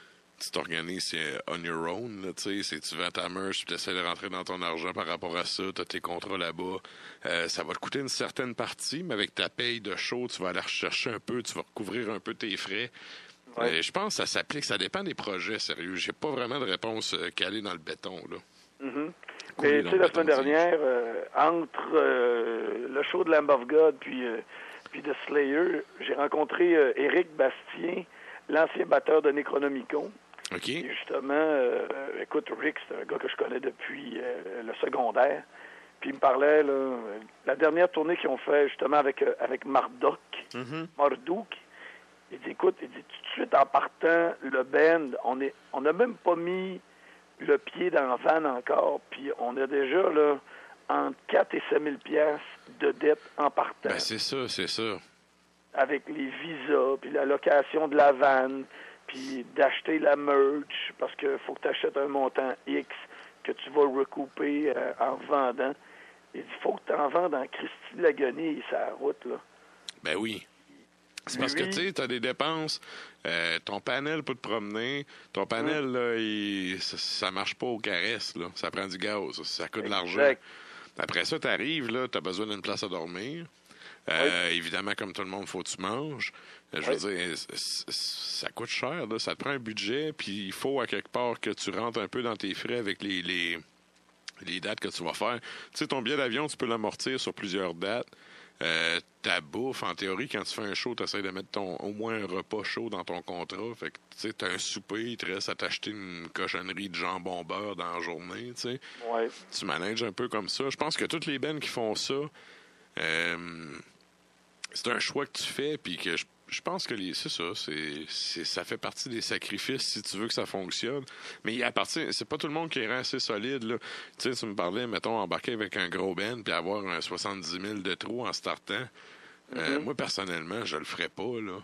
tu t'organises c'est on your own, là, tu sais, c'est tu vends ta merch, tu essaies de rentrer dans ton argent par rapport à ça, tu as tes contrats là-bas. Euh, ça va te coûter une certaine partie, mais avec ta paye de show, tu vas aller rechercher un peu, tu vas recouvrir un peu tes frais. Ouais. Euh, je pense que ça s'applique, ça dépend des projets, sérieux. J'ai pas vraiment de réponse euh, calée dans le béton, là. Mhm. Coulé Mais dans tu sais, le la béton, semaine dernière, euh, entre euh, le show de Lamb of God puis, euh, puis de Slayer, j'ai rencontré euh, Éric Bastien, l'ancien batteur de Necronomicon. OK? Et justement, euh, écoute, Rick, c'est un gars que je connais depuis euh, le secondaire. Puis il me parlait, là, la dernière tournée qu'ils ont fait justement avec, euh, avec Marduk, Mm-hmm. Marduk, il dit, écoute, il dit, tout de suite en partant, le band, on est, on n'a même pas mis le pied dans la van encore, puis on a déjà, là, entre quatre et sept mille piastres de dette en partant. Ben, c'est ça, c'est ça. Avec les visas, puis la location de la vanne, puis d'acheter la merch, parce qu'il faut que tu achètes un montant X que tu vas recouper euh, en vendant. Il dit, faut que tu en vendes en Christie de la Guenille, sa route, là. Ben oui. C'est parce que, Oui. tu sais, t'as des dépenses, euh, ton panel pour te promener, ton panel, là, il, ça, ça marche pas aux caresses, là. Ça prend du gaz, ça coûte de l'argent. Exact. Après ça, t'arrives, là, t'as besoin d'une place à dormir. Euh, Évidemment, comme tout le monde, faut que tu manges. Euh, Je veux Oui. dire, c- c- ça coûte cher, là. Ça te prend un budget, puis il faut à quelque part que tu rentres un peu dans tes frais avec les, les, les dates que tu vas faire. Tu sais, ton billet d'avion, tu peux l'amortir sur plusieurs dates. Euh, ta bouffe, en théorie, quand tu fais un show, tu essaies de mettre ton, au moins un repas chaud dans ton contrat. Fait que, tu sais, t'as un souper, il te reste à t'acheter une cochonnerie de jambon beurre dans la journée, tu sais. Ouais. Tu manages un peu comme ça. Je pense que toutes les bands qui font ça, euh, c'est un choix que tu fais, puis que je, je pense que les, c'est ça, c'est, c'est, ça fait partie des sacrifices si tu veux que ça fonctionne. Mais il appartient, c'est pas tout le monde qui est assez solide, là. Tu sais, tu me parlais, mettons, embarquer avec un gros band puis avoir un soixante-dix mille de trop en startant. Euh, moi, personnellement, je le ferais pas, là.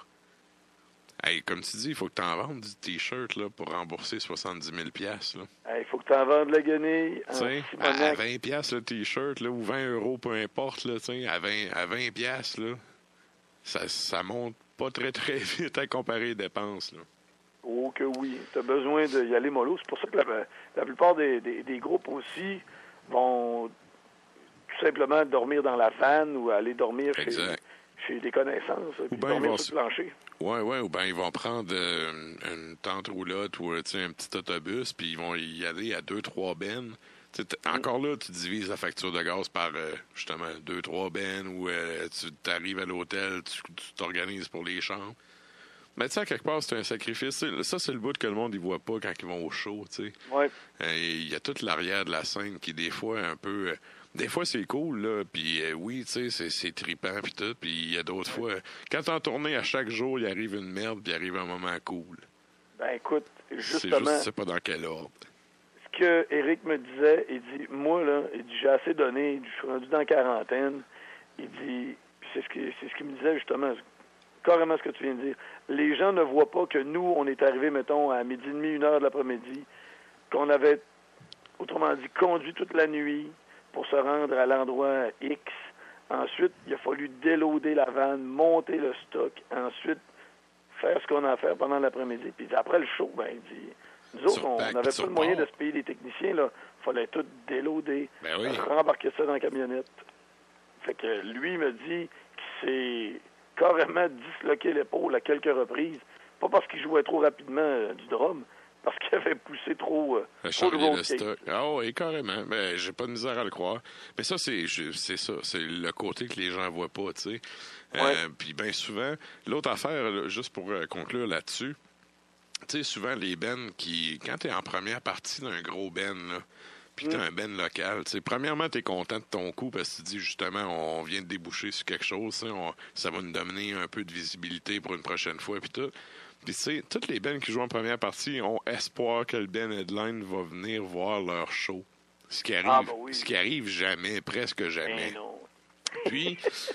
Hey, comme tu dis, il faut que tu en vendes du T-shirt là, pour rembourser soixante-dix mille piastres, là. Il faut que tu en vendes la Guenille en Tu sais, à, à Simonac. vingt piastres le T-shirt, là, ou vingt euros, peu importe, là, tu sais, à vingt, à vingt piastres, là, ça, ça monte pas très, très vite à comparer les dépenses, là. Oh que oui, tu as besoin d'y aller mollo. C'est pour ça que la, la plupart des, des, des groupes aussi vont tout simplement dormir dans la vanne ou aller dormir chez, Exact. chez des connaissances, puis ben, ils dormir vont sur se- le plancher. Ouais, ouais, ou bien ils vont prendre euh, une tente roulotte ou euh, tu sais, un petit autobus, puis ils vont y aller à deux, trois bennes. Tu sais, t- Encore là, tu divises la facture de gaz par euh, justement deux, trois bennes, ou euh, tu arrives à l'hôtel, tu tu t'organises pour les chambres. Mais tu sais, à quelque part, c'est un sacrifice. C'est- Ça, c'est le bout que le monde ne voit pas quand ils vont au show, tu sais. Ouais. Euh, Il y a toute l'arrière de la scène qui, des fois, est un peu... euh, des fois, c'est cool, là, puis euh, oui, tu sais, c'est, c'est trippant, puis tout, puis il y a d'autres fois... euh, quand t'es en tournée, à chaque jour, il arrive une merde, puis il arrive un moment cool. Ben écoute, C'est justement, juste, tu sais pas dans quel ordre. ce que Eric me disait, il dit, moi, là, il dit, j'ai assez donné, il dit, je suis rendu dans la quarantaine. Il dit, puis c'est ce qui, c'est ce qu'il me disait, justement, carrément ce que tu viens de dire. Les gens ne voient pas que nous, on est arrivés, mettons, à midi et demi, une heure de l'après-midi, qu'on avait, autrement dit, conduit toute la nuit pour se rendre à l'endroit X. Ensuite, il a fallu déloader la vanne, monter le stock. Ensuite, faire ce qu'on a à faire pendant l'après-midi. Puis après le show, ben, il dit, nous autres, Sur on pack, n'avait pas sur le moyen port. de se payer des techniciens, là. Il fallait tout déloader, Ben oui. rembarquer ça dans la camionnette. Fait que lui me dit qu'il s'est carrément disloqué l'épaule à quelques reprises. Pas parce qu'il jouait trop rapidement euh, du drum, parce qu'il avait poussé trop, euh, Le trop de charrier road de cake. stock. Ah oui, carrément. Ben, j'ai pas de misère à le croire. Mais ça, c'est, je- c'est ça. C'est le côté que les gens voient pas, tu sais. Euh, Ouais. Puis bien souvent, l'autre affaire, là, juste pour euh, conclure là-dessus, tu sais, souvent les bennes qui... Quand t'es en première partie d'un gros ben, là, puis que t'as un ben local, tu sais, premièrement, t'es content de ton coup parce que tu dis, justement, on vient de déboucher sur quelque chose, tu sais, on- ça va nous donner un peu de visibilité pour une prochaine fois, puis tout. Puis, tu sais, toutes les bands qui jouent en première partie ont espoir que le band headline va venir voir leur show. Ce qui arrive, Ah, ben oui. ce qui arrive jamais, presque jamais. Ben non. Puis,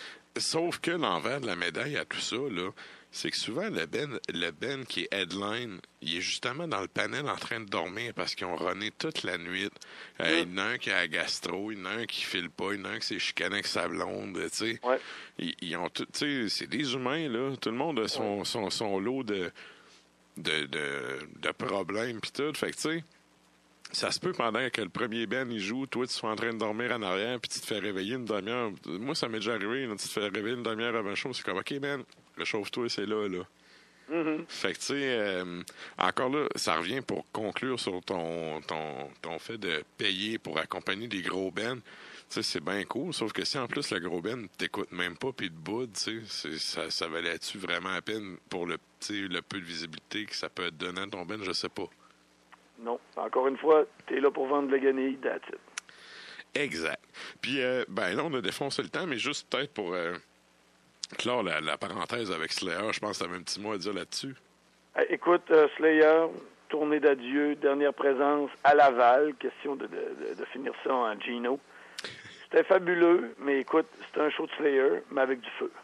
sauf que l'envers de la médaille à tout ça, là, c'est que souvent, le ben, le ben qui est headline, il est justement dans le panel en train de dormir parce qu'ils ont runné toute la nuit. Euh, Il y en a un qui a la gastro, il y en a un qui file pas, il y en a un qui s'est chicané avec sa blonde, tu sais. Ouais. Ils, ils ont tout, tu sais, c'est des humains, là. Tout le monde a son, son, son lot de, de, de, de problèmes pis tout. Fait que, tu sais, ça se peut pendant que le premier band il joue, toi, tu sois en train de dormir en arrière puis tu te fais réveiller une demi-heure. Moi, ça m'est déjà arrivé, là, tu te fais réveiller une demi-heure avant le show. C'est comme, OK, man, réchauffe-toi, c'est là, là. Mhm. Fait que, tu sais, euh, encore là, ça revient pour conclure sur ton, ton, ton fait de payer pour accompagner des gros bands. Tu sais, c'est bien cool, sauf que si en plus le gros band t'écoute même pas puis te boude, tu sais, ça, ça valait-tu vraiment la peine pour le, tu sais, le peu de visibilité que ça peut te donner à ton band, je sais pas. Non. Encore une fois, t'es là pour vendre de la guenille, that's it. Exact. Puis, euh, ben là, on a défoncé le temps, mais juste peut-être pour euh, clore la, la parenthèse avec Slayer, je pense que t'avais un petit mot à dire là-dessus. Eh, écoute, euh, Slayer, tournée d'adieu, dernière présence à Laval, question de, de, de, de finir ça en Gino. C'était fabuleux, mais écoute, c'était un show de Slayer, mais avec du feu.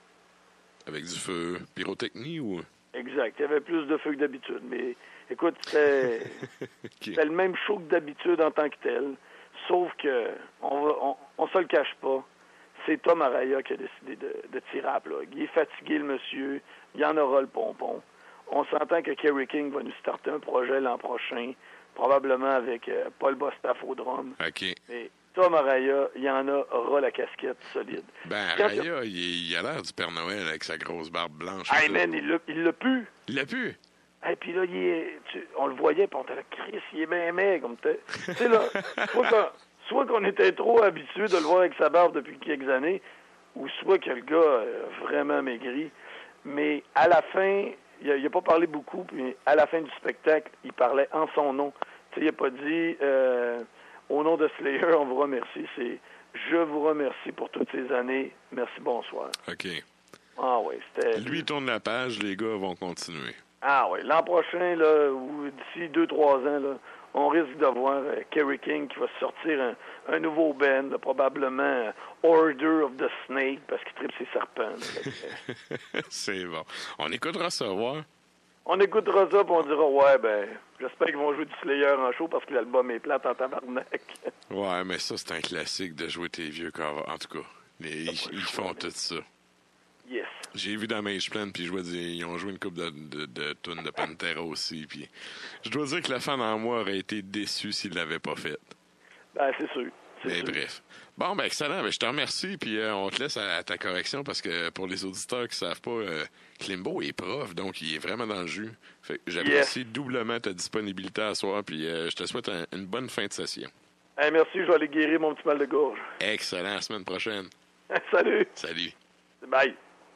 Avec du feu pyrotechnie ou... Exact. Il y avait plus de feu que d'habitude, mais écoute, c'était OK. c'était le même show que d'habitude en tant que tel, sauf que on va, on, on se le cache pas, c'est Tom Araya qui a décidé de, de tirer à plat. Il est fatigué, le monsieur, il en aura le pompon. On s'entend que Kerry King va nous starter un projet l'an prochain, probablement avec euh, Paul Bostaph au drum. OK. Mais Tom Araya, il en a, aura la casquette solide. Ben, Quand Araya, il, il a l'air du Père Noël avec sa grosse barbe blanche. Hey tout. man, il l'a, il l'a pu. Il l'a pu. Et puis là, il est, tu- on le voyait, puis on était là, Chris, il est bien maigre. comme t'es- Tu sais, là, soit qu'on, soit qu'on était trop habitué de le voir avec sa barbe depuis quelques années, ou soit que le gars a vraiment maigri. Mais à la fin, il a, il a pas parlé beaucoup, puis à la fin du spectacle, il parlait en son nom. Tu sais, il a pas dit, euh, au nom de Slayer, on vous remercie. C'est, je vous remercie pour toutes ces années. Merci, bonsoir. OK. Ah oui, c'était... Lui, il tourne la page, les gars vont continuer. Ah oui, l'an prochain, là, ou d'ici deux, trois ans, là, on risque de voir euh, Kerry King qui va sortir un, un nouveau band, là, probablement euh, Order of the Snake, parce qu'il tripe ses serpents. là. Fait que, euh, C'est bon. On écoutera ça, voir. on écoutera ça, puis on dira, ouais, ben, j'espère qu'ils vont jouer du Slayer en show, parce que l'album est plate en tabarnak. Ouais, mais ça, c'est un classique de jouer tes vieux covers. En tout cas, les- ils, ils font tout ça. Yes. J'ai vu dans Mage Plan, puis je dois dire, ils ont joué une coupe de, de, de tunes de Pantera aussi, puis je dois dire que la fan en moi aurait été déçu s'il l'avait pas fait. Ben, c'est sûr. C'est Mais sûr. bref. Bon, ben excellent. Ben, je te remercie, puis euh, on te laisse à, à ta correction, parce que pour les auditeurs qui savent pas, euh, Klimbo est prof, donc il est vraiment dans le jus. Fait que j'apprécie doublement ta disponibilité à soir, puis euh, je te souhaite un- une bonne fin de session. Hey, merci, je vais aller guérir mon petit mal de gorge. Excellent, à la semaine prochaine. Salut. Salut. Bye.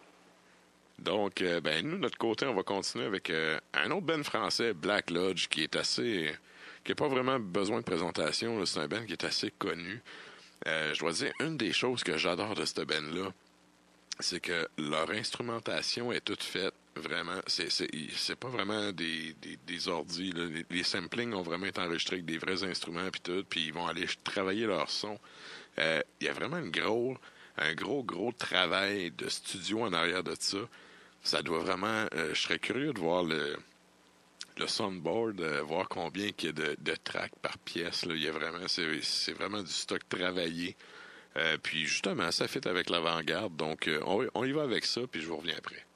Donc, euh, ben, nous, de notre côté, on va continuer avec euh, un autre band français, Black Lodge, qui est assez... qui n'a pas vraiment besoin de présentation. là. C'est un band qui est assez connu. Euh, je dois dire, une des choses que j'adore de cette band-là, c'est que leur instrumentation est toute faite, vraiment. C'est, c'est, c'est pas vraiment des, des, des ordis. Là. Les, les samplings ont vraiment été enregistrés avec des vrais instruments, puis tout, puis ils vont aller travailler leur son. Euh, Il y a vraiment une gros, un gros, gros travail de studio en arrière de ça. Ça doit vraiment... euh, je serais curieux de voir le, le soundboard, euh, voir combien il y a de, de tracks par pièce. Là. Il y a vraiment... C'est, c'est vraiment du stock travaillé. Euh, puis justement, ça fit avec l'avant-garde. Donc, euh, on, on y va avec ça, puis je vous reviens après.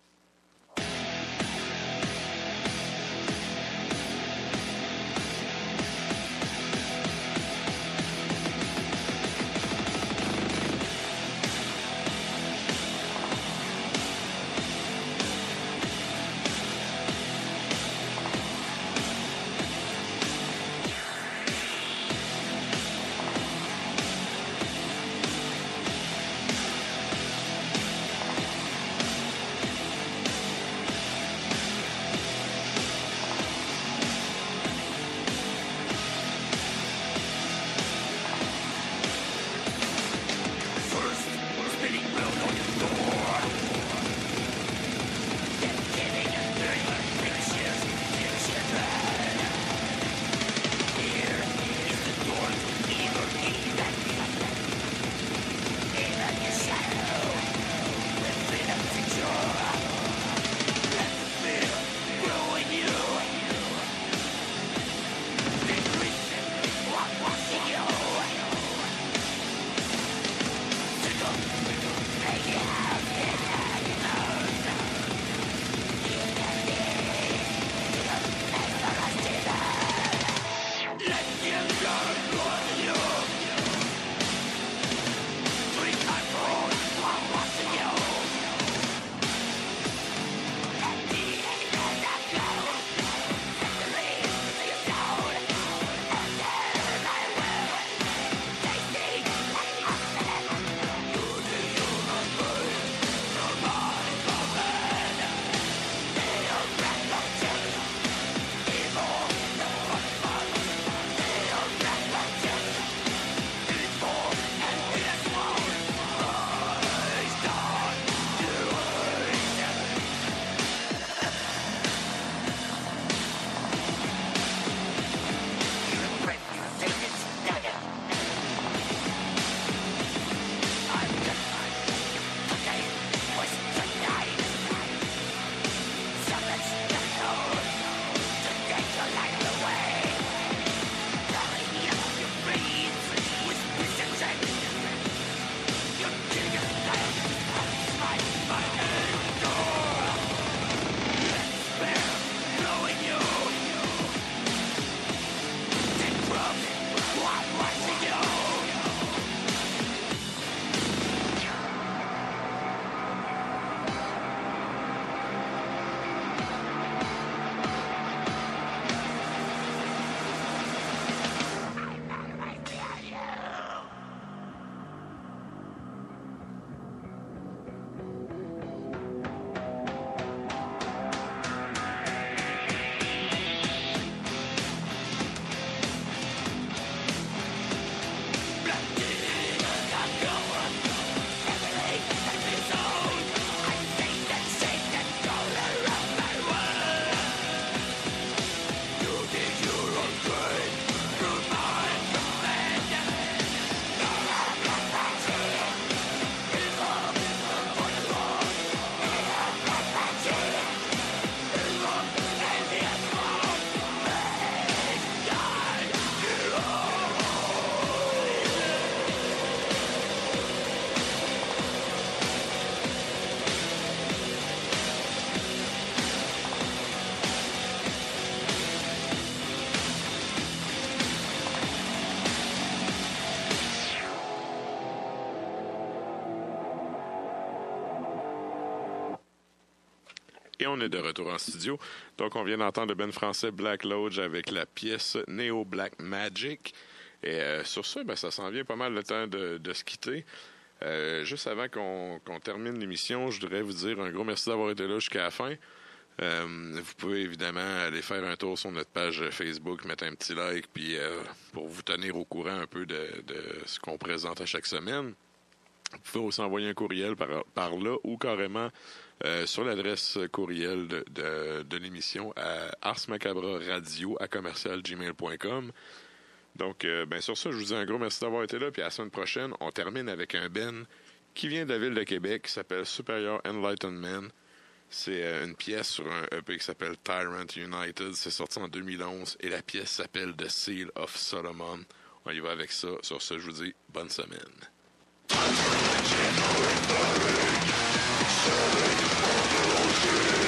Et on est de retour en studio. Donc, on vient d'entendre le band français Black Lodge avec la pièce Neo Black Magic. Et euh, sur ça, ben, ça s'en vient pas mal le temps de, de se quitter. Euh, juste avant qu'on, qu'on termine l'émission, je voudrais vous dire un gros merci d'avoir été là jusqu'à la fin. Euh, vous pouvez évidemment aller faire un tour sur notre page Facebook, mettre un petit like, puis euh, pour vous tenir au courant un peu de, de ce qu'on présente à chaque semaine. Vous pouvez aussi envoyer un courriel par, par là ou carrément euh, sur l'adresse courriel de, de, de l'émission à arsmacabraradio à commercial gmail point com. Donc, euh, ben sur ça, je vous dis un gros merci d'avoir été là. Puis à la semaine prochaine, on termine avec un band qui vient de la ville de Québec, qui s'appelle Superior Enlightenment. C'est euh, une pièce sur un E P qui s'appelle Tyrant United. C'est sorti en deux mille onze et la pièce s'appelle The Seal of Solomon. On y va avec ça. Sur ça, je vous dis bonne semaine. Shit.